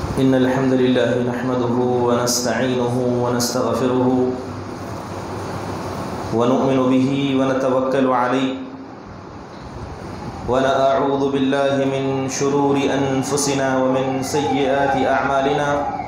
إن الحمد لله نحمده ونستعينه ونستغفره ونؤمن به ونتوكل عليه ونعوذ بالله من شرور أنفسنا ومن سيئات أعمالنا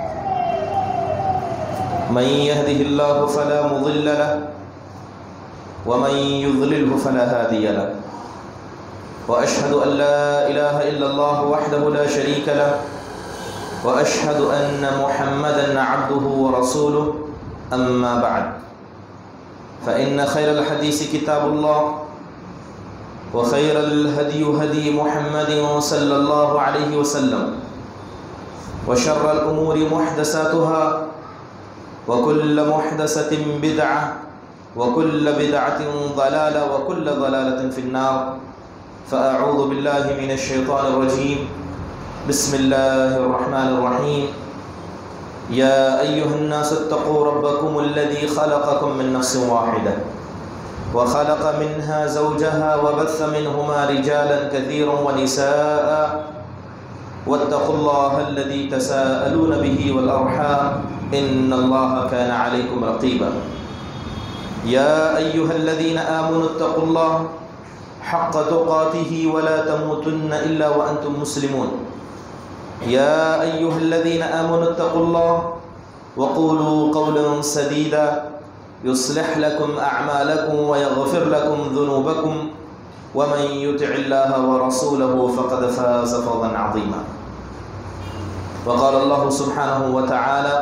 من يهده الله فلا مضل له ومن يضلله فلا هادي له وأشهد أن لا إله إلا الله وحده لا شريك له وأشهد أن محمدًا عبده ورسوله أما بعد فإن خير الحديث كتاب الله وخير الهدي هدي محمد صلى الله عليه وسلم وشر الأمور محدثاتها وكل محدثة بدعة وكل بدعة ضلالة وكل ضلالة في النار فأعوذ بالله من الشيطان الرجيم بسم الله الرحمن الرحيم يا أيها الناس اتقوا ربكم الذي خلقكم من نفس واحدة وخلق منها زوجها وبث منهما رجالا كثيرا ونساء واتقوا الله الذي تساءلون به والأرحام إن الله كان عليكم رقيبا يا أيها الذين آمنوا اتقوا الله حق تقاته ولا تموتن إلا وأنتم مسلمون يا أيها الذين آمنوا اتقوا الله وقولوا قولا سديدا يصلح لكم أعمالكم ويغفر لكم ذنوبكم ومن يطع الله ورسوله فقد فاز فوزا عظيما وقال الله سبحانه وتعالى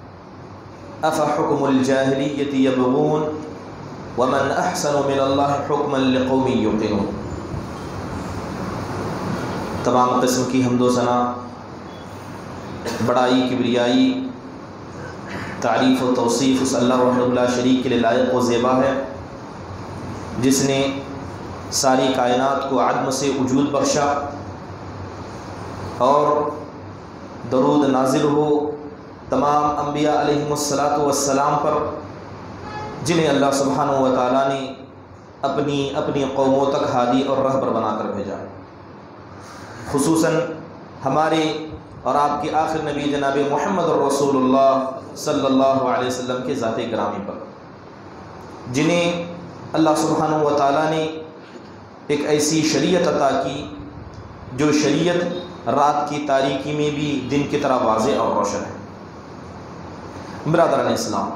أفحكم الجاهلية يبغون ومن أحسن من الله حكما لقوم يوقنون۔ تمام قسم کی حمد و ثنا، بڑائی، کبریائی، تعریف و توصیف اس اللہ وحدہ لا شریک کے لیے لائق و زیبا ہے، جس نے ساری کائنات کو عدم سے وجود بخشا، اور درود نازل ہو تمام انبیاء علیہم السلام پر، جنہیں اللہ سبحانہ و تعالیٰ نے اپنی قوموں تک ہادی اور رہبر بنا کر بھیجا، خصوصاً ہمارے اور آپ کے آخر نبی جناب محمد الرسول اللہ صلی اللہ علیہ وسلم کے ذات گرامی پر، جنہیں اللہ سبحانہ و تعالیٰ نے ایک ایسی شریعت عطا کی جو شریعت رات کی تاریکی میں بھی دن کی طرح واضح اور روشن ہے۔ برادران اسلام،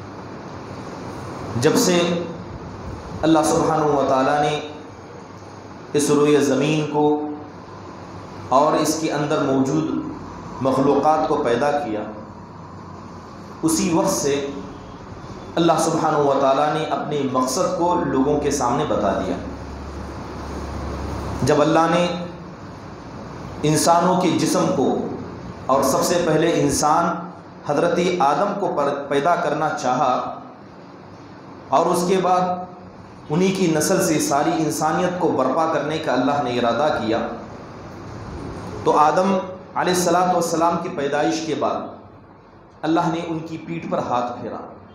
جب سے اللہ سبحانہ و تعالیٰ نے اس روئے زمین کو اور اس کے اندر موجود مخلوقات کو پیدا کیا، اسی وقت سے اللہ سبحانہ و تعالیٰ نے اپنے مقصد کو لوگوں کے سامنے بتا دیا۔ جب اللہ نے انسانوں کے جسم کو، اور سب سے پہلے انسان حضرت آدم کو پیدا کرنا چاہا، اور اس کے بعد انہی کی نسل سے ساری انسانیت کو برپا کرنے کا اللہ نے ارادہ کیا، تو آدم علیہ السلام کی پیدائش کے بعد اللہ نے ان کی پیٹھ پر ہاتھ پھیرا۔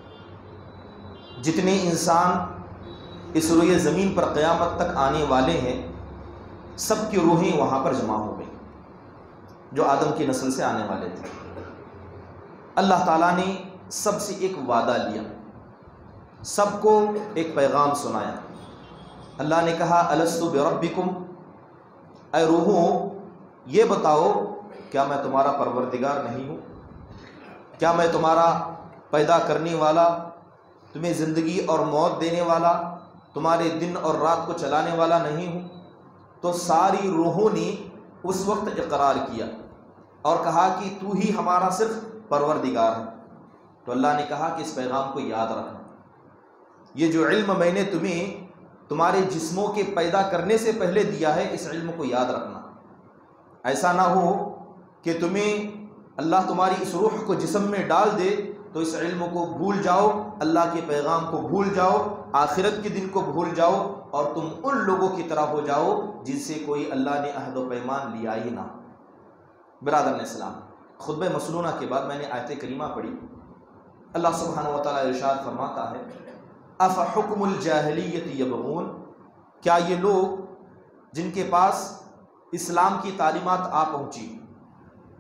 جتنے انسان اس روئے زمین پر قیامت تک آنے والے ہیں، سب کی روحیں وہاں پر جمع ہو گئیں جو آدم کی نسل سے آنے والے تھے۔ اللہ تعالیٰ نے سب سے ایک وعدہ لیا، سب کو ایک پیغام سنایا۔ اللہ نے کہا الست بربکم، اے روحوں یہ بتاؤ کیا میں تمہارا پروردگار نہیں ہوں؟ کیا میں تمہارا پیدا کرنے والا، تمہیں زندگی اور موت دینے والا، تمہارے دن اور رات کو چلانے والا نہیں ہوں؟ تو ساری روحوں نے اس وقت اقرار کیا اور کہا کہ تو ہی ہمارا صرف پروردگار ہے۔ تو اللہ نے کہا کہ اس پیغام کو یاد رکھنا، یہ جو علم میں نے تمہیں تمہارے جسموں کے پیدا کرنے سے پہلے دیا ہے، اس علم کو یاد رکھنا۔ ایسا نہ ہو کہ تمہیں اللہ تمہاری اس روح کو جسم میں ڈال دے تو اس علم کو بھول جاؤ، اللہ کے پیغام کو بھول جاؤ، آخرت کے دن کو بھول جاؤ، اور تم ان لوگوں کی طرح ہو جاؤ جن سے کوئی اللہ نے عہد و پیمان لیا ہی نہ۔ برادران اسلام، خطبہ مسنونہ کے بعد میں نے آیت کریمہ پڑھی۔ اللہ سبحانہ و تعالیٰ ارشاد فرماتا ہے افحکم الجاہلیت یبغون، کیا یہ لوگ جن کے پاس اسلام کی تعلیمات آ پہنچی،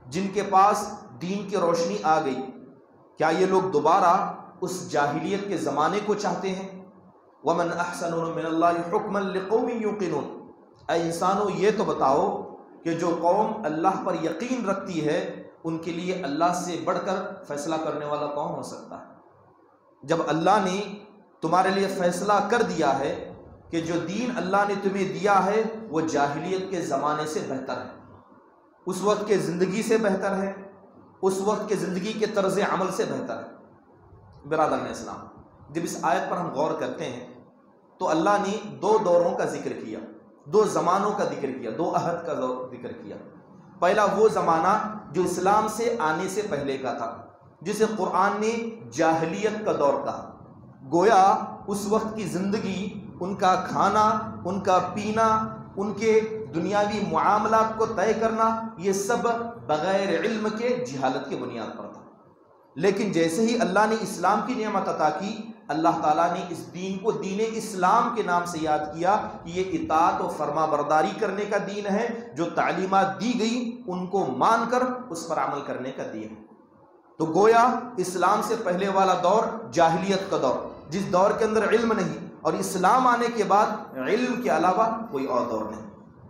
جن کے پاس دین کی روشنی آ گئی، کیا یہ لوگ دوبارہ اس جاہلیت کے زمانے کو چاہتے ہیں؟ وَمَنْ أَحْسَنُ مِنَ اللَّهِ حُكْمًا لِقَوْمٍ يُوقِنُونَ، اے انسانوں یہ تو بتاؤ کہ جو قوم اللہ پر یقین رکھتی ہے ان کے لیے اللہ سے بڑھ کر فیصلہ کرنے والا کون ہو سکتا ہے؟ جب اللہ نے تمہارے لیے فیصلہ کر دیا ہے کہ جو دین اللہ نے تمہیں دیا ہے وہ جاہلیت کے زمانے سے بہتر ہے، اس وقت کے زندگی سے بہتر ہے، اس وقت کے زندگی کے طرز عمل سے بہتر ہے۔ برادران اسلام، جب اس آیت پر ہم غور کرتے ہیں تو اللہ نے دو دوروں کا ذکر کیا، دو زمانوں کا ذکر کیا، دو عہد کا ذکر کیا۔ پہلا وہ زمانہ جو اسلام سے آنے سے پہلے کا تھا، جسے قرآن نے جاہلیت کا دور کہا۔ گویا اس وقت کی زندگی، ان کا کھانا، ان کا پینا، ان کے دنیاوی معاملات کو طے کرنا، یہ سب بغیر علم کے جہالت کے بنیاد پر تھا۔ لیکن جیسے ہی اللہ نے اسلام کی نعمت عطا کی، اللہ تعالیٰ نے اس دین کو دین اسلام کے نام سے یاد کیا کہ یہ اطاعت و فرما برداری کرنے کا دین ہے، جو تعلیمات دی گئی ان کو مان کر اس پر عمل کرنے کا دین ہے۔ تو گویا اسلام سے پہلے والا دور جاہلیت کا دور، جس دور کے اندر علم نہیں، اور اسلام آنے کے بعد علم کے علاوہ کوئی اور دور نہیں۔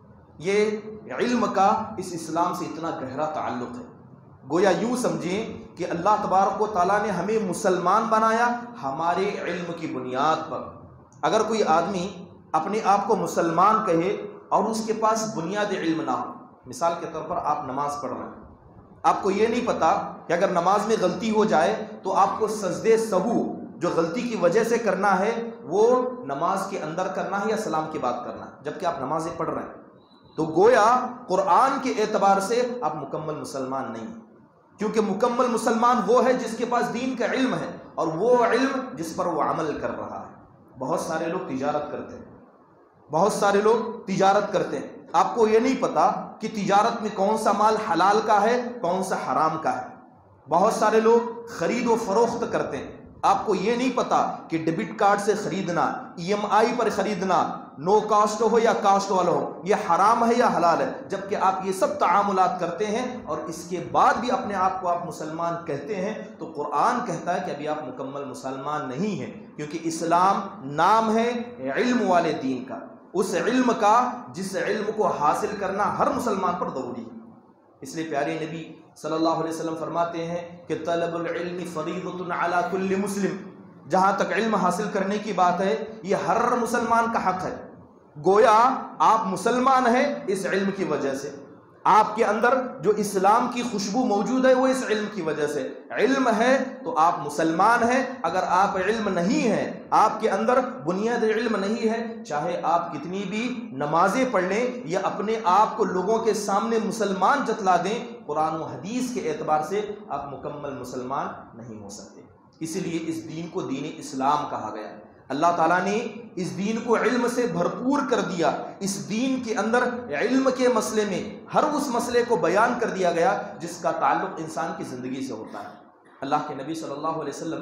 یہ علم کا اس اسلام سے اتنا گہرا تعلق ہے، گویا یوں سمجھیں کہ اللہ تبارک و تعالیٰ نے ہمیں مسلمان بنایا ہمارے علم کی بنیاد پر۔ اگر کوئی آدمی اپنے آپ کو مسلمان کہے اور اس کے پاس بنیاد علم نہ ہو، مثال کے طور پر آپ نماز پڑھ رہے ہیں، آپ کو یہ نہیں پتا کہ اگر نماز میں غلطی ہو جائے تو آپ کو سجدے سہو جو غلطی کی وجہ سے کرنا ہے وہ نماز کے اندر کرنا ہے یا سلام کے بعد کرنا ہے، جبکہ آپ نمازیں پڑھ رہے ہیں، تو گویا قرآن کے اعتبار سے آپ مکمل مسلمان نہیں ہیں، کیونکہ مکمل مسلمان وہ ہے جس کے پاس دین کا علم ہے، اور وہ علم جس پر وہ عمل کر رہا ہے۔ بہت سارے لوگ تجارت کرتے ہیں، بہت سارے لوگ تجارت کرتے ہیں، آپ کو یہ نہیں پتا کہ تجارت میں کون سا مال حلال کا ہے، کون سا حرام کا ہے۔ بہت سارے لوگ خرید و فروخت کرتے ہیں، آپ کو یہ نہیں پتا کہ ڈیبٹ کارڈ سے خریدنا، ای ایم آئی پر خریدنا، نو کاسٹ ہو یا کاسٹ والا ہو، یہ حرام ہے یا حلال ہے، جبکہ آپ یہ سب تعاملات کرتے ہیں اور اس کے بعد بھی اپنے آپ کو آپ مسلمان کہتے ہیں، تو قرآن کہتا ہے کہ ابھی آپ مکمل مسلمان نہیں ہیں، کیونکہ اسلام نام ہے علم والے دین کا، اس علم کا جس علم کو حاصل کرنا ہر مسلمان پر ضروری ہے۔ اس لیے پیارے نبی صلی اللہ علیہ وسلم فرماتے ہیں کہ طلب العلم فریضۃ علی کل مسلم، جہاں تک علم حاصل کرنے کی بات ہے یہ ہر مسلمان کا حق ہے۔ گویا آپ مسلمان ہیں اس علم کی وجہ سے، آپ کے اندر جو اسلام کی خوشبو موجود ہے وہ اس علم کی وجہ سے، علم ہے تو آپ مسلمان ہیں۔ اگر آپ علم نہیں ہے، آپ کے اندر بنیاد علم نہیں ہے، چاہے آپ کتنی بھی نمازیں پڑھ لیں یا اپنے آپ کو لوگوں کے سامنے مسلمان جتلا دیں، قرآن و حدیث کے اعتبار سے آپ مکمل مسلمان نہیں ہو سکتے۔ اسی لیے اس دین کو دین اسلام کہا گیا۔ اللہ تعالیٰ نے اس دین کو علم سے بھرپور کر دیا، اس دین کے اندر علم کے مسئلے میں ہر اس مسئلے کو بیان کر دیا گیا جس کا تعلق انسان کی زندگی سے ہوتا ہے۔ اللہ کے نبی صلی اللہ علیہ وسلم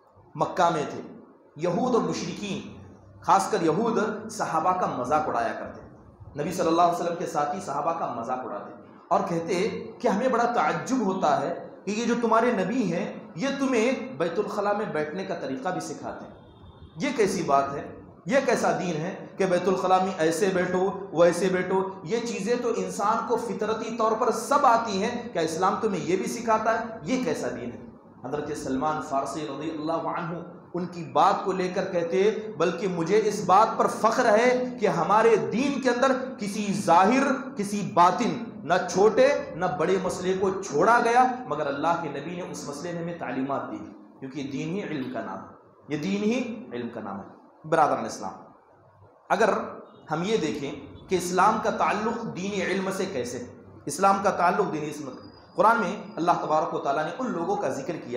مکہ میں تھے، یہود اور مشرکین، خاص کر یہود صحابہ کا مذاق اڑایا کرتے، نبی صلی اللہ علیہ وسلم کے ساتھی صحابہ کا مذاق اڑاتے اور کہتے کہ ہمیں بڑا تعجب ہوتا ہے کہ یہ جو تمہارے نبی ہیں یہ تمہیں بیت الخلاء میں بیٹھنے کا طریقہ بھی سکھاتے ہیں، یہ کیسی بات ہے، یہ کیسا دین ہے کہ بیت الخلاء میں ایسے بیٹھو ویسے بیٹھو؟ یہ چیزیں تو انسان کو فطرتی طور پر سب آتی ہیں، کیا اسلام تمہیں یہ بھی سکھاتا ہے؟ یہ کیسا دین ہے؟ حضرت سلمان فارسی رضی اللہ عنہ ان کی بات کو لے کر کہتے بلکہ مجھے اس بات پر فخر ہے کہ ہمارے دین کے اندر کسی ظاہر کسی باطن نہ چھوٹے نہ بڑے مسئلے کو چھوڑا گیا، مگر اللہ کے نبی نے اس مسئلے میں ہمیں تعلیمات دی، کیونکہ یہ دین ہی علم کا نام ہے، یہ دین ہی علم کا نام ہے۔ برادران اسلام، اگر ہم یہ دیکھیں کہ اسلام کا تعلق دین علم سے کیسے، اسلام کا تعلق دین علم، قرآن میں اللہ تبارک و تعالیٰ نے ان لوگوں کا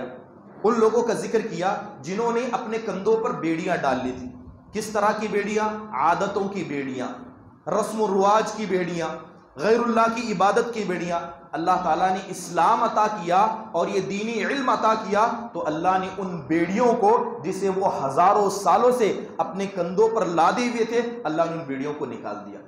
ذکر کیا جنہوں نے اپنے کندھوں پر بیڑیاں ڈال لی تھی۔ کس طرح کی بیڑیاں؟ عادتوں کی بیڑیاں، رسم و رواج کی بیڑیاں، غیر اللہ کی عبادت کی بیڑیاں۔ اللہ تعالیٰ نے اسلام عطا کیا اور یہ دینی علم عطا کیا تو اللہ نے ان بیڑیوں کو جسے وہ ہزاروں سالوں سے اپنے کندھوں پر لادے ہوئے تھے، اللہ نے ان بیڑیوں کو نکال دیا۔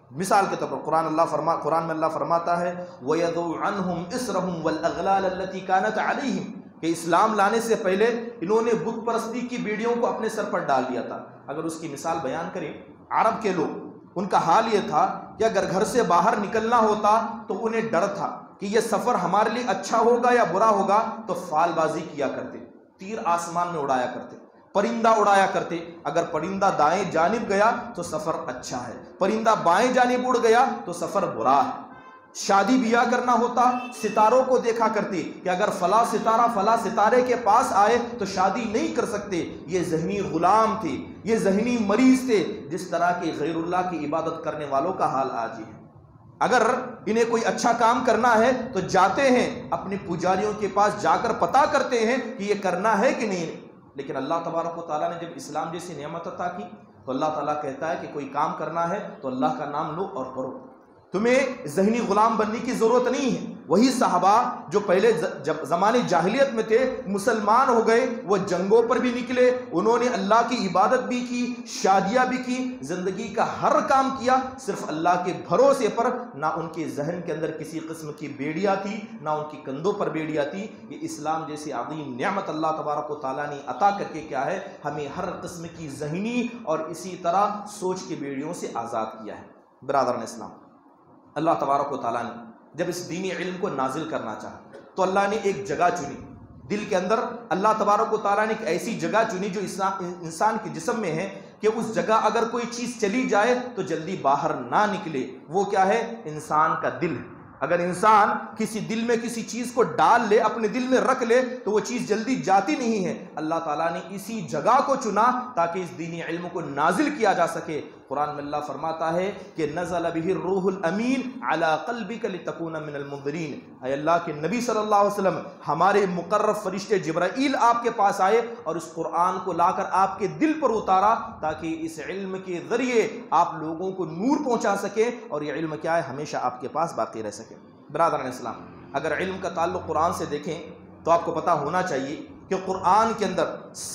مثال کے طور پر قرآن میں اللہ فرماتا ہے وَيَضُعُ عَنْهُمْ إِسْرَهُمْ وَالْأَغْلَالَ الَّتِي كَانَتْ عَلَيْهِمْ کہ اسلام لانے سے پہلے انہوں نے بت پرستی کی بیڑیوں کو اپنے سر پر ڈال دیا تھا۔ اگر اس کی مثال بیان کریں، عرب کے لوگ، ان کا حال یہ تھا کہ اگر گھر سے باہر نکلنا ہوتا تو انہیں ڈر تھا کہ یہ سفر ہمارے لیے اچھا ہوگا یا برا ہوگا، تو فال بازی کیا کرتے، تیر آسمان میں اڑایا کرتے، پرندہ اڑایا کرتے۔ اگر پرندہ دائیں جانب گیا تو سفر اچھا ہے، پرندہ بائیں جانب اڑ گیا تو سفر برا ہے۔ شادی بیاہ کرنا ہوتا، ستاروں کو دیکھا کرتے کہ اگر فلاں ستارہ فلاں ستارے کے پاس آئے تو شادی نہیں کر سکتے۔ یہ ذہنی غلام تھے، یہ ذہنی مریض تھے، جس طرح کے غیر اللہ کی عبادت کرنے والوں کا حال آج ہی ہے۔ اگر انہیں کوئی اچھا کام کرنا ہے تو جاتے ہیں اپنے پجاریوں کے پاس، جا کر پتہ کرتے ہیں کہ یہ کرنا ہے کہ نہیں۔ لیکن اللہ تبارک و تعالیٰ نے جب اسلام جیسی نعمت عطا کی تو اللہ تعالیٰ کہتا ہے کہ کوئی کام کرنا ہے تو اللہ کا نام لو اور کرو، تمہیں ذہنی غلام بننے کی ضرورت نہیں ہے۔ وہی صحابہ جو پہلے جب زمانے جاہلیت میں تھے، مسلمان ہو گئے، وہ جنگوں پر بھی نکلے، انہوں نے اللہ کی عبادت بھی کی، شادیاں بھی کی، زندگی کا ہر کام کیا، صرف اللہ کے بھروسے پر۔ نہ ان کے ذہن کے اندر کسی قسم کی بیڑیاں تھی، نہ ان کی کندھوں پر بیڑیاں تھی۔ یہ اسلام جیسی عظیم نعمت اللہ تبارک و تعالیٰ نے عطا کر کے کیا ہے، ہمیں ہر قسم کی ذہنی اور اسی طرح سوچ کی بیڑیوں سے آزاد کیا ہے۔ برادران اسلام، اللہ تبارک و تعالیٰ نے جب اس دینی علم کو نازل کرنا چاہا تو اللہ نے ایک جگہ چنی دل کے اندر۔ اللہ تبارک و تعالیٰ نے ایک ایسی جگہ چنی جو انسان کے جسم میں ہے کہ اس جگہ اگر کوئی چیز چلی جائے تو جلدی باہر نہ نکلے۔ وہ کیا ہے؟ انسان کا دل ہے۔ اگر انسان کسی دل میں کسی چیز کو ڈال لے، اپنے دل میں رکھ لے، تو وہ چیز جلدی جاتی نہیں ہے۔ اللہ تعالیٰ نے اسی جگہ کو چنا تاکہ اس دینی علم کو نازل کیا جا سکے۔ قرآن میں اللہ فرماتا ہے کہ نزل بہ الروح الامین علی قلبک لتکون من المنذرین۔ اے اللہ کے نبی صلی اللہ علیہ وسلم، ہمارے مقرب فرشتے جبرائیل آپ کے پاس آئے اور اس قرآن کو لا کر آپ کے دل پر اتارا تاکہ اس علم کے ذریعے آپ لوگوں کو نور پہنچا سکے، اور یہ علم کیا ہے؟ ہمیشہ آپ کے پاس باقی رہ سکے۔ برادران اسلام، اگر علم کا تعلق قرآن سے دیکھیں تو آپ کو پتہ ہونا چاہیے کہ قرآن کے اندر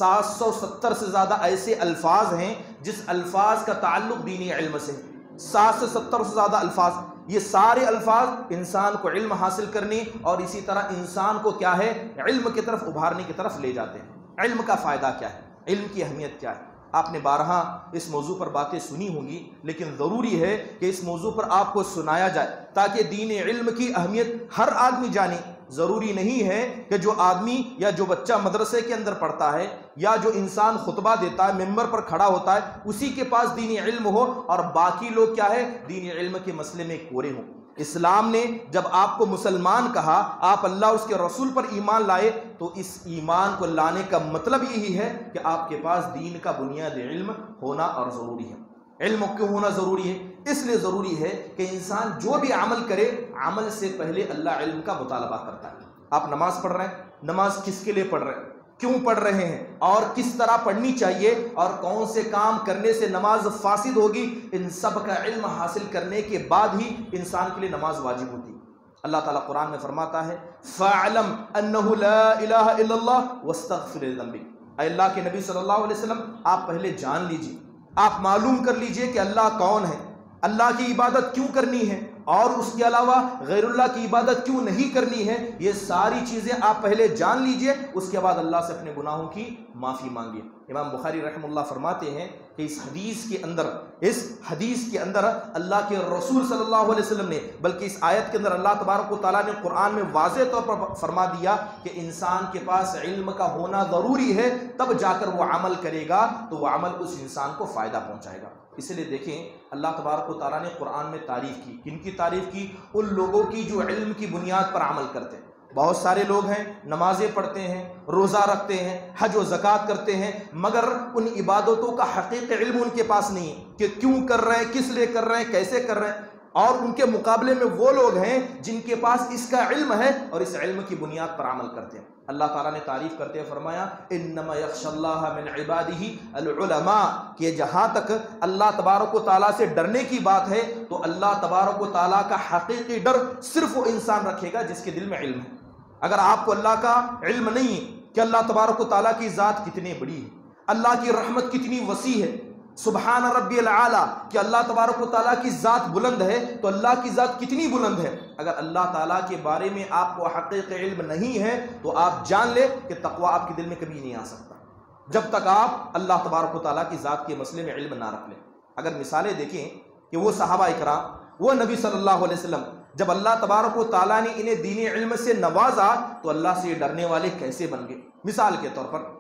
770 سے زیادہ ایسے الفاظ ہیں جس الفاظ کا تعلق دینی علم سے ہے۔ 770 سے زیادہ الفاظ، یہ سارے الفاظ انسان کو علم حاصل کرنے اور اسی طرح انسان کو کیا ہے؟ علم کی طرف ابھارنے کی طرف لے جاتے ہیں۔ علم کا فائدہ کیا ہے؟ علم کی اہمیت کیا ہے؟ آپ نے بارہا اس موضوع پر باتیں سنی ہوں گی، لیکن ضروری ہے کہ اس موضوع پر آپ کو سنایا جائے تاکہ دین علم کی اہمیت ہر آدمی جانے۔ ضروری نہیں ہے کہ جو آدمی یا جو بچہ مدرسے کے اندر پڑھتا ہے یا جو انسان خطبہ دیتا ہے، ممبر پر کھڑا ہوتا ہے، اسی کے پاس دینی علم ہو اور باقی لوگ کیا ہے؟ دینی علم کے مسئلے میں کورے ہوں۔ اسلام نے جب آپ کو مسلمان کہا، آپ اللہ اور اس کے رسول پر ایمان لائے، تو اس ایمان کو لانے کا مطلب یہی ہے کہ آپ کے پاس دین کا بنیادی علم ہونا اور ضروری ہے۔ علم کیوں ہونا ضروری ہے؟ اس لیے ضروری ہے کہ انسان جو بھی عمل کرے، عمل سے پہلے اللہ علم کا مطالبہ کرتا ہے۔ آپ نماز پڑھ رہے ہیں، نماز کس کے لیے پڑھ رہے ہیں، کیوں پڑھ رہے ہیں، اور کس طرح پڑھنی چاہیے، اور کون سے کام کرنے سے نماز فاسد ہوگی، ان سب کا علم حاصل کرنے کے بعد ہی انسان کے لیے نماز واجب ہوتی ہے۔ اللہ تعالیٰ قرآن میں فرماتا ہے فَاعْلَمْ أَنَّهُ لَا إِلَهَ إِلَّا اللَّهُ وَاسْتَغْفِرْ لِذَنبِكَ۔ اے اللہ کے نبی صلی اللہ علیہ وسلم، آپ پہلے جان لیجئے، آپ معلوم کر لیجئے کہ اللہ کون ہے، اللہ کی عبادت کیوں کرنی ہے، اور اس کے علاوہ غیر اللہ کی عبادت کیوں نہیں کرنی ہے۔ یہ ساری چیزیں آپ پہلے جان لیجئے، اس کے بعد اللہ سے اپنے گناہوں کی معافی مانگیے۔ امام بخاری رحمہ اللہ فرماتے ہیں کہ اس حدیث کے اندر اللہ کے رسول صلی اللہ علیہ وسلم نے، بلکہ اس آیت کے اندر اللہ تبارک و تعالیٰ نے قرآن میں واضح طور پر فرما دیا کہ انسان کے پاس علم کا ہونا ضروری ہے، تب جا کر وہ عمل کرے گا تو وہ عمل اس انسان کو فائدہ پہنچائے گا۔ اس لیے دیکھیں، اللہ تبارک و تعالیٰ نے قرآن میں تعریف کی، کن کی تعریف کی؟ ان لوگوں کی جو علم کی بنیاد پر عمل کرتے ہیں۔ بہت سارے لوگ ہیں، نمازیں پڑھتے ہیں، روزہ رکھتے ہیں، حج و زکوٰۃ کرتے ہیں، مگر ان عبادتوں کا حقیقی علم ان کے پاس نہیں ہے کہ کیوں کر رہے ہیں، کس لیے کر رہے ہیں، کیسے کر رہے ہیں۔ اور ان کے مقابلے میں وہ لوگ ہیں جن کے پاس اس کا علم ہے اور اس علم کی بنیاد پر عمل کرتے ہیں۔ اللہ تعالیٰ نے تعریف کرتے ہوئے فرمایا انما یخشی اللہ من عبادہ العلماء، کہ جہاں تک اللہ تبارک و تعالیٰ سے ڈرنے کی بات ہے تو اللہ تبارک و تعالیٰ کا حقیقی ڈر صرف وہ انسان رکھے گا جس کے دل میں علم ہے۔ اگر آپ کو اللہ کا علم نہیں ہے کہ اللہ تبارک و تعالیٰ کی ذات کتنی بڑی ہے، اللہ کی رحمت کتنی وسیع ہے، سبحان ربی العالی کہ اللہ تبارک و تعالیٰ کی ذات بلند ہے، تو اللہ کی ذات کتنی بلند ہے؟ اگر اللہ تعالیٰ کے بارے میں آپ کو حقیقی علم نہیں ہے تو آپ جان لے کہ تقوی آپ کے دل میں کبھی نہیں آ سکتا جب تک آپ اللہ تبارک و تعالیٰ کی ذات کے مسئلے میں علم نہ رکھ لیں۔ اگر مثالیں دیکھیں کہ وہ صحابہ اکرام، وہ نبی صلی اللہ علیہ وسلم، جب اللہ تبارک و تعالیٰ نے انہیں دینی علم سے نوازا تو اللہ سے ڈرنے والے کیسے بن گئے؟ مثال کے طور پر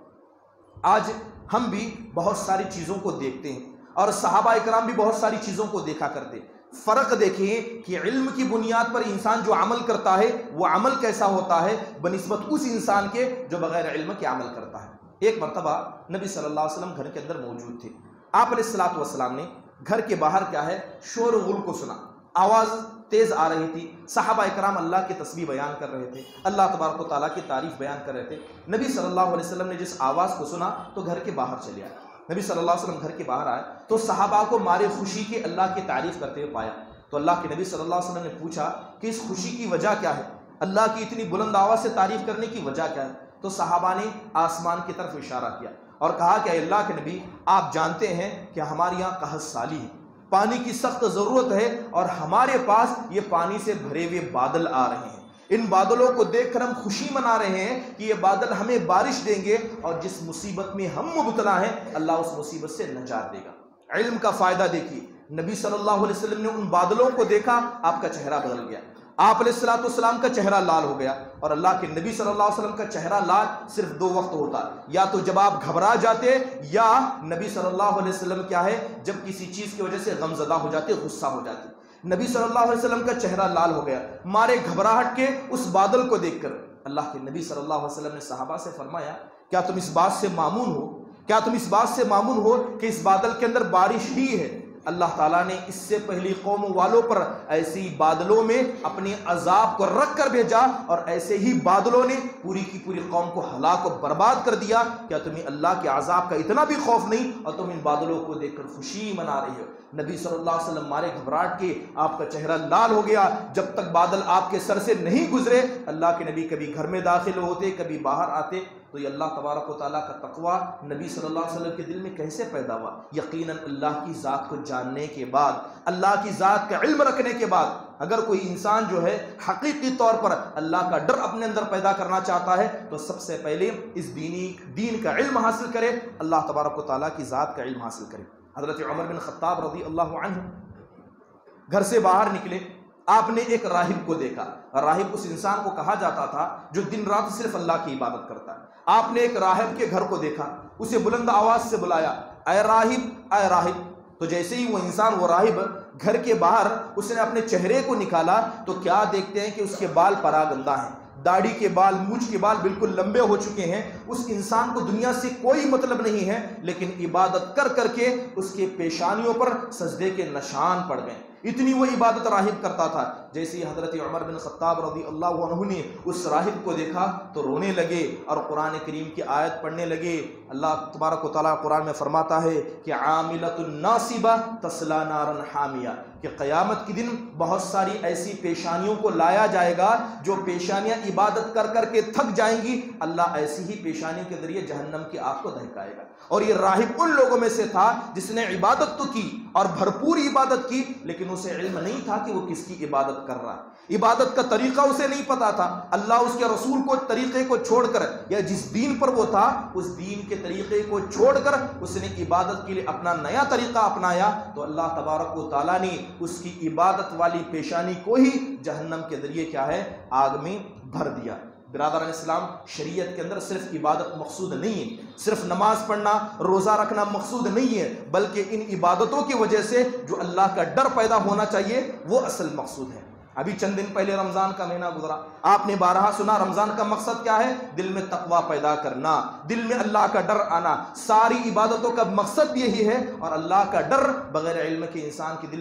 آج ہم بھی بہت ساری چیزوں کو دیکھتے ہیں اور صحابہ اکرام بھی بہت ساری چیزوں کو دیکھا کرتے۔ فرق دیکھیں کہ علم کی بنیاد پر انسان جو عمل کرتا ہے وہ عمل کیسا ہوتا ہے بنسبت اس انسان کے جو بغیر علم کے عمل کرتا ہے۔ ایک مرتبہ نبی صلی اللہ علیہ وسلم گھر کے اندر موجود تھے۔ آپ علیہ الصلوۃ والسلام نے گھر کے باہر کیا ہے شور و غل کو سنا، آواز تیز آ رہی تھی، صحابہ اکرام اللہ کی تسبیح بیان کر رہے تھے، اللہ تبارک و تعالیٰ کی تعریف بیان کر رہے تھے۔ نبی صلی اللہ علیہ وسلم نے جس آواز کو سنا تو گھر کے باہر چلے آئے۔ نبی صلی اللہ علیہ وسلم گھر کے باہر آئے تو صحابہ کو مارے خوشی کے اللہ کی تعریف کرتے ہوئے پایا۔ تو اللہ کے نبی صلی اللہ علیہ وسلم نے پوچھا کہ اس خوشی کی وجہ کیا ہے، اللہ کی اتنی بلند آواز سے تعریف کرنے کی وجہ کیا ہے؟ تو صحابہ نے آسمان کی طرف اشارہ کیا اور کہا کہ اے اللہ کے نبی، آپ جانتے ہیں کہ ہمارے یہاں قحط سالی ہے، پانی کی سخت ضرورت ہے اور ہمارے پاس یہ پانی سے بھرے ہوئے بادل آ رہے ہیں، ان بادلوں کو دیکھ کر ہم خوشی منا رہے ہیں کہ یہ بادل ہمیں بارش دیں گے اور جس مصیبت میں ہم مبتلا ہیں اللہ اس مصیبت سے نجات دے گا۔ علم کا فائدہ دیکھیے، نبی صلی اللہ علیہ وسلم نے ان بادلوں کو دیکھا، آپ کا چہرہ بدل گیا، آپ علیہ الصلوۃ والسلام کا چہرہ لال ہو گیا۔ اور اللہ کے نبی صلی اللہ علیہ وسلم کا چہرہ لال صرف دو وقت ہوتا، یا تو جب آپ گھبرا جاتے یا نبی صلی اللہ علیہ وسلم کیا ہے جب کسی چیز کی وجہ سے غمزدہ ہو جاتے، غصہ ہو جاتے۔ نبی صلی اللہ علیہ وسلم کا چہرہ لال ہو گیا مارے گھبراہٹ کے اس بادل کو دیکھ کر۔ اللہ کے نبی صلی اللہ علیہ وسلم نے صحابہ سے فرمایا کیا تم اس بات سے مامون ہو، کیا تم اس بات سے مامون ہو کہ اس بادل کے اندر بارش ہی ہے؟ اللہ تعالیٰ نے اس سے پہلی قوم والوں پر ایسی بادلوں میں اپنے عذاب کو رکھ کر بھیجا اور ایسے ہی بادلوں نے پوری کی پوری قوم کو ہلاک و برباد کر دیا۔ کیا تمہیں اللہ کے عذاب کا اتنا بھی خوف نہیں اور تم ان بادلوں کو دیکھ کر خوشی منا رہے ہو؟ نبی صلی اللہ علیہ وسلم مارے گھبراہٹ کے آپ کا چہرہ لال ہو گیا، جب تک بادل آپ کے سر سے نہیں گزرے اللہ کے نبی کبھی گھر میں داخل ہوتے کبھی باہر آتے۔ تو یہ اللہ تبارک و تعالیٰ کا تقویٰ نبی صلی اللہ علیہ وسلم کے دل میں کیسے پیدا ہوا؟ یقیناً اللہ کی ذات کو جاننے کے بعد، اللہ کی ذات کا علم رکھنے کے بعد اگر کوئی انسان جو ہے حقیقی طور پر اللہ کا ڈر اپنے اندر پیدا کرنا چاہتا ہے تو سب سے پہلے اس دین کا علم حاصل کرے، اللہ تبارک و تعالیٰ کی ذات کا علم حاصل کرے۔ حضرت عمر بن خطاب رضی اللہ عنہ گھر سے باہر نکلے، آپ نے ایک راہب کو دیکھا۔ راہب اس انسان کو کہا جاتا تھا جو دن رات صرف اللہ کی عبادت کرتا ہے۔ آپ نے ایک راہب کے گھر کو دیکھا، اسے بلند آواز سے بلایا، اے راہب، اے راہب۔ تو جیسے ہی وہ انسان، وہ راہب گھر کے باہر اس نے اپنے چہرے کو نکالا تو کیا دیکھتے ہیں کہ اس کے بال پراگندہ ہیں، داڑھی کے بال، مونچھ کے بال بالکل لمبے ہو چکے ہیں۔ اس انسان کو دنیا سے کوئی مطلب نہیں ہے، لیکن عبادت کر کر کے اس کے پیشانیوں پر سجدے کے نشان پڑ گئے، اتنی وہ عبادت راہب کرتا تھا۔ جیسے ہی حضرت عمر بن خطاب رضی اللہ عنہ نے اس راہب کو دیکھا تو رونے لگے اور قرآن کریم کی آیت پڑھنے لگے۔ اللہ تبارک و تعالیٰ قرآن میں فرماتا ہے کہ عاملۃ ناصبہ تصلی نارا حامیہ، کہ قیامت کے دن بہت ساری ایسی پیشانیوں کو لایا جائے گا جو پیشانیاں عبادت کر کر کے تھک جائیں گی، اللہ ایسی ہی پیشانی کے ذریعے جہنم کی آگ کو دہکائے گا۔ اور یہ راہب ان لوگوں میں سے تھا جس نے عبادت تو کی اور بھرپور عبادت کی، لیکن اسے علم نہیں تھا کہ وہ کس کی عبادت کر رہا ہے، عبادت کا طریقہ اسے نہیں پتا تھا۔ اللہ اس کے رسول کو طریقے کو چھوڑ کر، یا جس دین پر وہ تھا اس دین کے طریقے کو چھوڑ کر اس نے عبادت کے لیے اپنا نیا طریقہ اپنایا، تو اللہ تبارک و تعالیٰ نے اس کی عبادت والی پیشانی کو ہی جہنم کے ذریعے کیا ہے آگ میں بھر دیا۔ برادران اسلام، شریعت کے اندر صرف عبادت مقصود نہیں ہے، صرف نماز پڑھنا، روزہ رکھنا مقصود نہیں ہے، بلکہ ان عبادتوں کی وجہ سے جو اللہ کا ڈر پیدا ہونا چاہیے وہ اصل مقصود ہے۔ ابھی چند دن پہلے رمضان کا مہینہ گزرا، آپ نے بارہا سنا رمضان کا مقصد کیا ہے؟ دل میں تقویٰ پیدا کرنا، دل میں اللہ کا ڈر آنا۔ ساری عبادتوں کا مقصد یہی ہے، اور اللہ کا ڈر بغیر علم کے انسان کے دل میں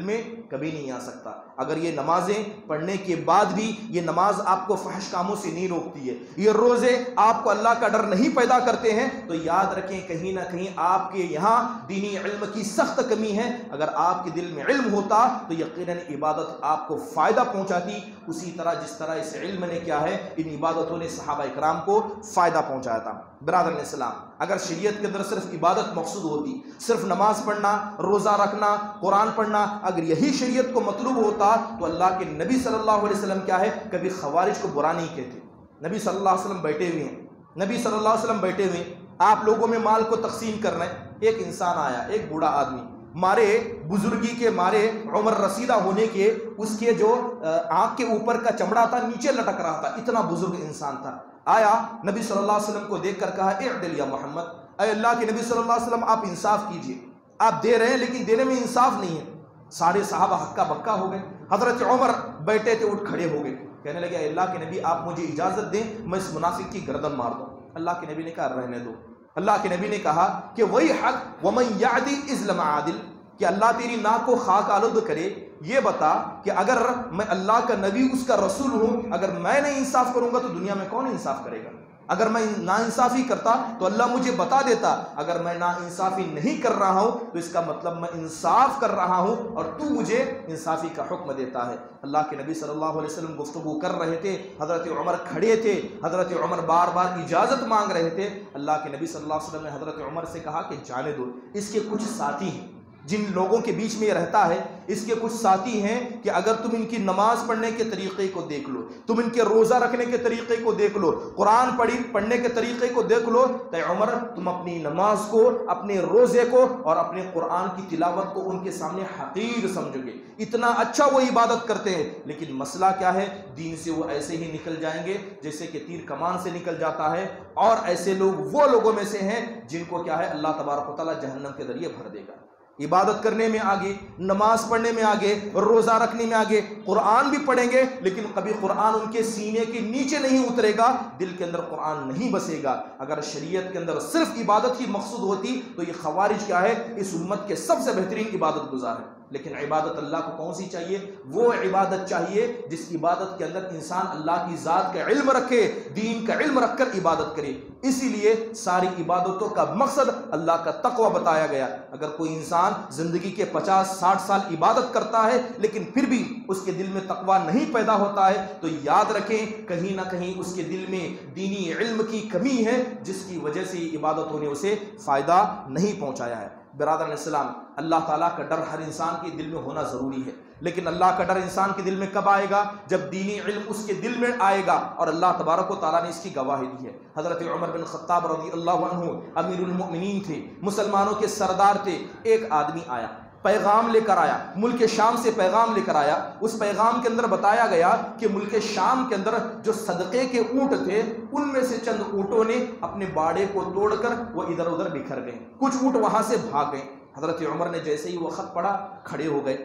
کبھی نہیں آ سکتا۔ اگر یہ نمازیں پڑھنے کے بعد بھی یہ نماز آپ کو فحش کاموں سے نہیں روکتی ہے، یہ روزے آپ کو اللہ کا ڈر نہیں پیدا کرتے ہیں، تو یاد رکھیں کہیں نہ کہیں آپ کے یہاں دینی علم کی سخت کمی ہے۔ اگر آپ کے دل میں علم ہوتا تو یقیناً عبادت آپ کو فائدہ پہنچاتی، اسی طرح جس طرح اس علم نے کیا ہے ان عبادتوں نے صحابہ اکرام کو فائدہ پہنچایا تھا۔ برادران اسلام، اگر شریعت کے اندر صرف عبادت مقصود ہوتی، صرف نماز پڑھنا، روزہ رکھنا، قرآن پڑھنا، اگر یہی شریعت کو مطلوب ہوتا تو اللہ کے نبی صلی اللہ علیہ وسلم کیا ہے کبھی خوارج کو برا نہیں کہتے۔ نبی صلی اللہ علیہ وسلم بیٹھے ہوئے ہیں، نبی صلی اللہ علیہ وسلم بیٹھے ہوئے ہیں، آپ لوگوں میں مال کو تقسیم کر رہے ہیں، ایک انسان آیا، ایک بوڑھا آدمی، مارے بزرگی کے مارے عمر رسیدہ ہونے کے اس کے جو آنکھ کے اوپر کا چمڑا تھا نیچے لٹک رہا تھا، اتنا بزرگ انسان تھا۔ آیا نبی صلی اللہ علیہ وسلم کو دیکھ کر کہا اعدل یا محمد، اے اللہ کے نبی صلی اللہ علیہ وسلم آپ انصاف کیجئے، آپ دے رہے ہیں لیکن دینے میں انصاف نہیں ہے۔ سارے صحابہ ہکا بکا ہو گئے، حضرت عمر بیٹھے تھے اٹھ کھڑے ہو گئے، کہنے لگے اللہ کے نبی آپ مجھے اجازت دیں میں اس منافق کی گردن مار دوں۔ اللہ کے نبی نے کہا رہنے دو۔ اللہ کے نبی نے کہا کہ وہی حق ومن یعدل اظلم عادل، کہ اللہ تیری ناک کو خاک آلود کرے، یہ بتا کہ اگر میں اللہ کا نبی اس کا رسول ہوں، اگر میں نہیں انصاف کروں گا تو دنیا میں کون انصاف کرے گا؟ اگر میں ناانصافی کرتا تو اللہ مجھے بتا دیتا، اگر میں ناانصافی نہیں کر رہا ہوں تو اس کا مطلب میں انصاف کر رہا ہوں اور تو مجھے انصافی کا حکم دیتا ہے۔ اللہ کے نبی صلی اللہ علیہ وسلم گفتگو کر رہے تھے، حضرت عمر کھڑے تھے، حضرت عمر بار بار اجازت مانگ رہے تھے۔ اللہ کے نبی صلی اللہ علیہ وسلم نے حضرت عمر سے کہا کہ جانے دو، اس کے کچھ ساتھی ہیں، جن لوگوں کے بیچ میں یہ رہتا ہے اس کے کچھ ساتھی ہیں کہ اگر تم ان کی نماز پڑھنے کے طریقے کو دیکھ لو، تم ان کے روزہ رکھنے کے طریقے کو دیکھ لو، قرآن پڑھنے کے طریقے کو دیکھ لو، تو عمر تم اپنی نماز کو، اپنے روزے کو اور اپنے قرآن کی تلاوت کو ان کے سامنے حقیر سمجھو گے۔ اتنا اچھا وہ عبادت کرتے ہیں، لیکن مسئلہ کیا ہے، دین سے وہ ایسے ہی نکل جائیں گے جیسے کہ تیر کمان سے نکل جاتا ہے، اور ایسے لوگ وہ لوگوں میں سے ہیں جن کو کیا ہے اللہ تبارک و تعالیٰ جہنم کے ذریعے بھر دے گا۔ عبادت کرنے میں آگے، نماز پڑھنے میں آگے، روزہ رکھنے میں آگے، قرآن بھی پڑھیں گے لیکن کبھی قرآن ان کے سینے کے نیچے نہیں اترے گا، دل کے اندر قرآن نہیں بسے گا۔ اگر شریعت کے اندر صرف عبادت ہی مقصود ہوتی تو یہ خوارج کیا ہے، اس امت کے سب سے بہترین عبادت گزار ہے۔ لیکن عبادت اللہ کو کون سی چاہیے؟ وہ عبادت چاہیے جس عبادت کے اندر انسان اللہ کی ذات کا علم رکھے، دین کا علم رکھ کر عبادت کرے۔ اسی لیے ساری عبادتوں کا مقصد اللہ کا تقوی بتایا گیا۔ اگر کوئی انسان زندگی کے 50-60 سال عبادت کرتا ہے لیکن پھر بھی اس کے دل میں تقوی نہیں پیدا ہوتا ہے تو یاد رکھیں کہیں نہ کہیں اس کے دل میں دینی علم کی کمی ہے، جس کی وجہ سے عبادتوں نے اسے فائدہ نہیں پہنچایا ہے۔ برادران اسلام، اللہ تعالیٰ کا ڈر ہر انسان کے دل میں ہونا ضروری ہے، لیکن اللہ کا ڈر انسان کے دل میں کب آئے گا؟ جب دینی علم اس کے دل میں آئے گا، اور اللہ تبارک و تعالیٰ نے اس کی گواہی دی ہے۔ حضرت عمر بن خطاب رضی اللہ عنہ امیر المؤمنین تھے، مسلمانوں کے سردار تھے۔ ایک آدمی آیا، پیغام لے کر آیا، ملک شام سے پیغام لے کر آیا۔ اس پیغام کے اندر بتایا گیا کہ ملک شام کے اندر جو صدقے کے اونٹ تھے ان میں سے چند اونٹوں نے اپنے باڑے کو توڑ کر وہ ادھر ادھر بکھر گئے، کچھ اونٹ وہاں سے بھاگ گئے۔ حضرت عمر نے جیسے ہی وہ خط پڑھا کھڑے ہو گئے،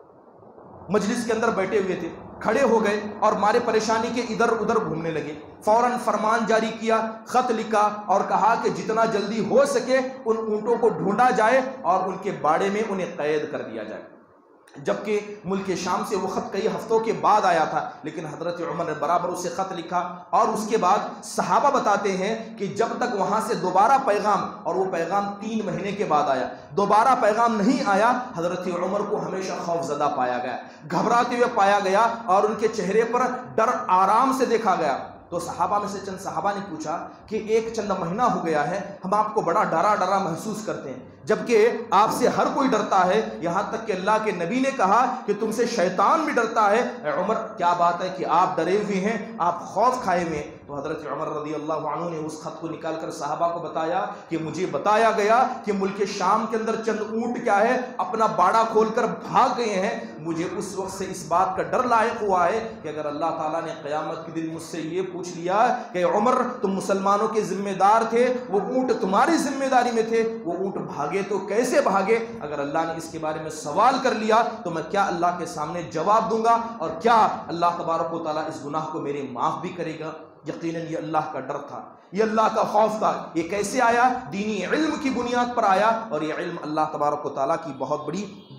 مجلس کے اندر بیٹھے ہوئے تھے، کھڑے ہو گئے اور مارے پریشانی کے ادھر ادھر گھومنے لگے۔ فوراً فرمان جاری کیا، خط لکھا اور کہا کہ جتنا جلدی ہو سکے ان اونٹوں کو ڈھونڈا جائے اور ان کے باڑے میں انہیں قید کر دیا جائے۔ جبکہ ملک شام سے وہ خط کئی ہفتوں کے بعد آیا تھا، لیکن حضرت عمر نے برابر اسے خط لکھا، اور اس کے بعد صحابہ بتاتے ہیں کہ جب تک وہاں سے دوبارہ پیغام، اور وہ پیغام 3 مہینے کے بعد آیا، دوبارہ پیغام نہیں آیا، حضرت عمر کو ہمیشہ خوف زدہ پایا گیا، گھبراتے ہوئے پایا گیا، اور ان کے چہرے پر ڈر آرام سے دیکھا گیا۔ تو صحابہ میں سے چند صحابہ نے پوچھا کہ ایک چند مہینہ ہو گیا ہے، ہم آپ کو بڑا ڈرا ڈرا محسوس کرتے ہیں، جبکہ آپ سے ہر کوئی ڈرتا ہے، یہاں تک کہ اللہ کے نبی نے کہا کہ تم سے شیطان بھی ڈرتا ہے۔ عمر کیا بات ہے کہ آپ ڈرے ہوئے ہیں، آپ خوف کھائے ہوئے ہیں؟ تو حضرت عمر رضی اللہ عنہ نے اس خط کو نکال کر صحابہ کو بتایا کہ مجھے بتایا گیا کہ ملک شام کے اندر چند اونٹ کیا ہے اپنا باڑا کھول کر بھاگ گئے ہیں۔ مجھے اس وقت سے اس بات کا ڈر لاحق ہوا ہے کہ اگر اللہ تعالیٰ نے قیامت کے دن مجھ سے یہ پوچھ لیا کہ عمر تم مسلمانوں کے ذمہ دار تھے، وہ اونٹ تمہاری ذمہ داری میں تھے، وہ اونٹ بھاگے تو کیسے بھاگے؟ اگر اللہ نے اس کے بارے میں سوال کر لیا تو میں کیا اللہ کے سامنے جواب دوں گا، اور کیا اللہ تبارک و تعالیٰ اس گناہ کو میرے معاف بھی کرے گا؟ یقیناً یہ اللہ کا ڈر تھا، یہ اللہ کا خوف تھا۔ یہ کیسے آیا؟ دینی علم کی بنیاد پر آیا، اور یہ علم اللہ تبارک و تعالیٰ کی بہت بڑی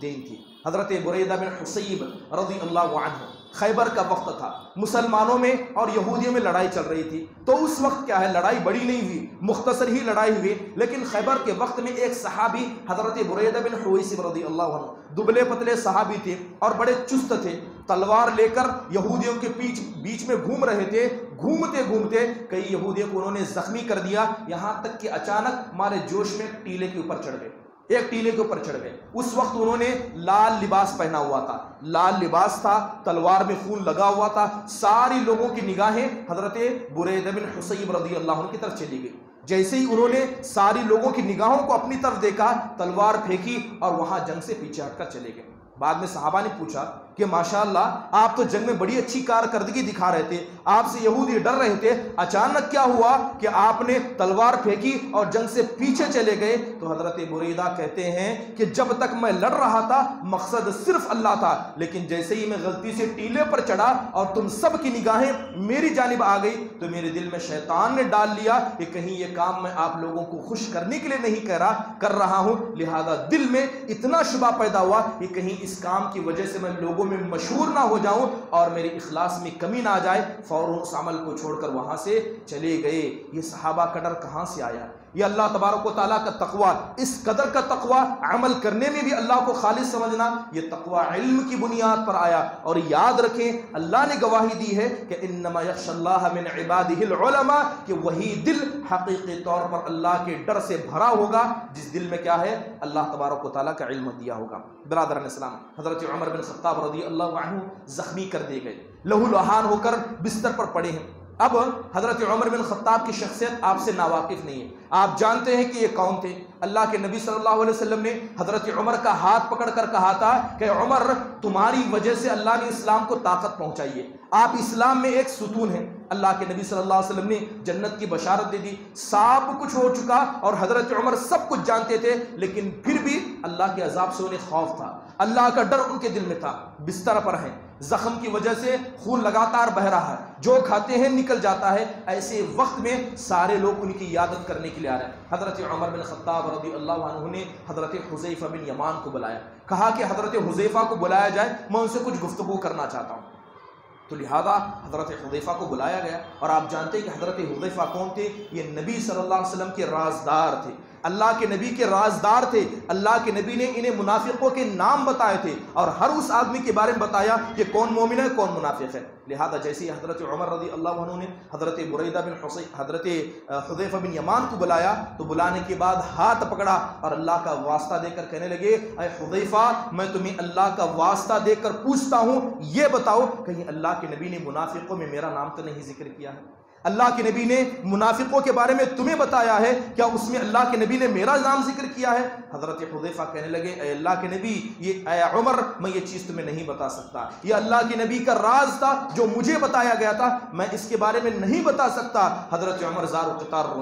دین تھی۔ حضرت بریدہ بن حصیب رضی اللہ عنہ، خیبر کا وقت تھا، مسلمانوں میں اور یہودیوں میں لڑائی چل رہی تھی۔ تو اس وقت کیا ہے، لڑائی بڑی نہیں ہوئی، مختصر ہی لڑائی ہوئی، لیکن خیبر کے وقت میں ایک صحابی حضرت بریدہ بن حصیب رضی اللہ عنہ، دبلے پتلے صحابی تھے اور بڑے چست تھے، تلوار لے کر یہودیوں کے بیچ میں گھوم رہے تھے۔ گھومتے گھومتے کئی یہودیوں کو انہوں نے زخمی کر دیا، یہاں تک کہ اچانک مارے جوش میں ٹیلے کے اوپر چڑھ گئے، ایک ٹیلے کے اوپر چڑھ گئے۔ اس وقت انہوں نے لال لباس پہنا ہوا تھا، لال لباس تھا، تلوار میں خون لگا ہوا تھا۔ ساری لوگوں کی نگاہیں حضرت بریدہ بن حصیب رضی اللہ عنہ کی طرف چلی گئی۔ جیسے ہی انہوں نے ساری لوگوں کی نگاہوں کو اپنی طرف دیکھا، تلوار پھینکی اور وہاں جنگ سے پیچھے ہٹ کر چلے گئے۔ بعد میں صحابہ نے پوچھا کہ ماشاءاللہ آپ تو جنگ میں بڑی اچھی کارکردگی دکھا رہے تھے، آپ سے یہودی ڈر رہے تھے، اچانک کیا ہوا کہ آپ نے تلوار پھینکی اور جنگ سے پیچھے چلے گئے؟ تو حضرت بریدہ کہتے ہیں کہ جب تک میں لڑ رہا تھا مقصد صرف اللہ تھا، لیکن جیسے ہی میں غلطی سے ٹیلے پر چڑھا اور تم سب کی نگاہیں میری جانب آ گئی تو میرے دل میں شیطان نے ڈال لیا کہ کہیں یہ کام میں آپ لوگوں کو خوش کرنے کے لیے نہیں کر رہا ہوں، لہذا دل میں اتنا شبہ پیدا ہوا کہ کہیں اس کام کی وجہ سے میں لوگوں میں مشہور نہ ہو جاؤں اور میرے اخلاص میں کمی نہ آ جائے۔ فوراً اس عمل کو چھوڑ کر وہاں سے چلے گئے۔ یہ صحابہ کا ڈر کہاں سے آیا؟ یہ اللہ تبارک و تعالیٰ کا تقوی، اس قدر کا تقوی، عمل کرنے میں بھی اللہ کو خالص سمجھنا، یہ تقوی علم کی بنیاد پر آیا۔ اور یاد رکھیں اللہ نے گواہی دی ہے کہ انما یخشی اللہ من عبادہ العلماء، کہ وہی دل حقیقی طور پر اللہ کے ڈر سے بھرا ہوگا جس دل میں کیا ہے، اللہ تبارک و تعالیٰ کا علم دیا ہوگا۔ برادران اسلام، حضرت عمر بن خطاب رضی اللہ عنہ زخمی کر دیے گئے، لہو لہان ہو کر بستر پر پڑے ہیں۔ اب حضرت عمر بن خطاب کی شخصیت آپ سے ناواقف نہیں ہے، آپ جانتے ہیں کہ یہ کون تھے۔ اللہ کے نبی صلی اللہ علیہ وسلم نے حضرت عمر کا ہاتھ پکڑ کر کہا تھا کہ عمر تمہاری وجہ سے اللہ نے اسلام کو طاقت پہنچائی ہے، آپ اسلام میں ایک ستون ہیں۔ اللہ کے نبی صلی اللہ علیہ وسلم نے جنت کی بشارت دے دی، سب کچھ ہو چکا اور حضرت عمر سب کچھ جانتے تھے، لیکن پھر بھی اللہ کے عذاب سے انہیں خوف تھا، اللہ کا ڈر ان کے دل میں تھا۔ بستر پر ہیں، زخم کی وجہ سے خون لگاتار بہ رہا ہے، جو کھاتے ہیں نکل جاتا ہے۔ ایسے وقت میں سارے لوگ ان کی عیادت کرنے کے لیے آ رہے ہیں۔ حضرت عمر بن خطاب رضی اللہ عنہ نے حضرت حذیفہ بن یمان کو بلایا، کہا کہ حضرت حذیفہ کو بلایا جائے، میں ان سے کچھ گفتگو کرنا چاہتا ہوں۔ تو لہذا حضرت حذیفہ کو بلایا گیا، اور آپ جانتے ہیں کہ حضرت حذیفہ کون تھے؟ یہ نبی صلی اللہ علیہ وسلم کے رازدار تھے، اللہ کے نبی کے رازدار تھے۔ اللہ کے نبی نے انہیں منافقوں کے نام بتائے تھے اور ہر اس آدمی کے بارے میں بتایا کہ کون مومن ہے کون منافق ہے۔ لہذا جیسے ہی حضرت عمر رضی اللہ عنہ نے حضرت بریدہ بن حضرت حذیفہ بن یمان کو بلایا، تو بلانے کے بعد ہاتھ پکڑا اور اللہ کا واسطہ دے کر کہنے لگے، اے حذیفہ میں تمہیں اللہ کا واسطہ دے کر پوچھتا ہوں، یہ بتاؤ کہیں اللہ کے نبی نے منافقوں میں میرا نام تو نہیں ذکر کیا ہے؟ اللہ کے نبی نے منافقوں کے بارے میں تمہیں بتایا ہے، کیا اس میں اللہ کے نبی نے میرا نام ذکر کیا ہے؟ حضرت حذیفہ کہنے لگے، اے اللہ کے نبی، اے عمر میں یہ چیز تمہیں نہیں بتا سکتا، یہ اللہ کے نبی کا راز تھا جو مجھے بتایا گیا تھا، میں اس کے بارے میں نہیں بتا سکتا۔ حضرت عمر زار و قطار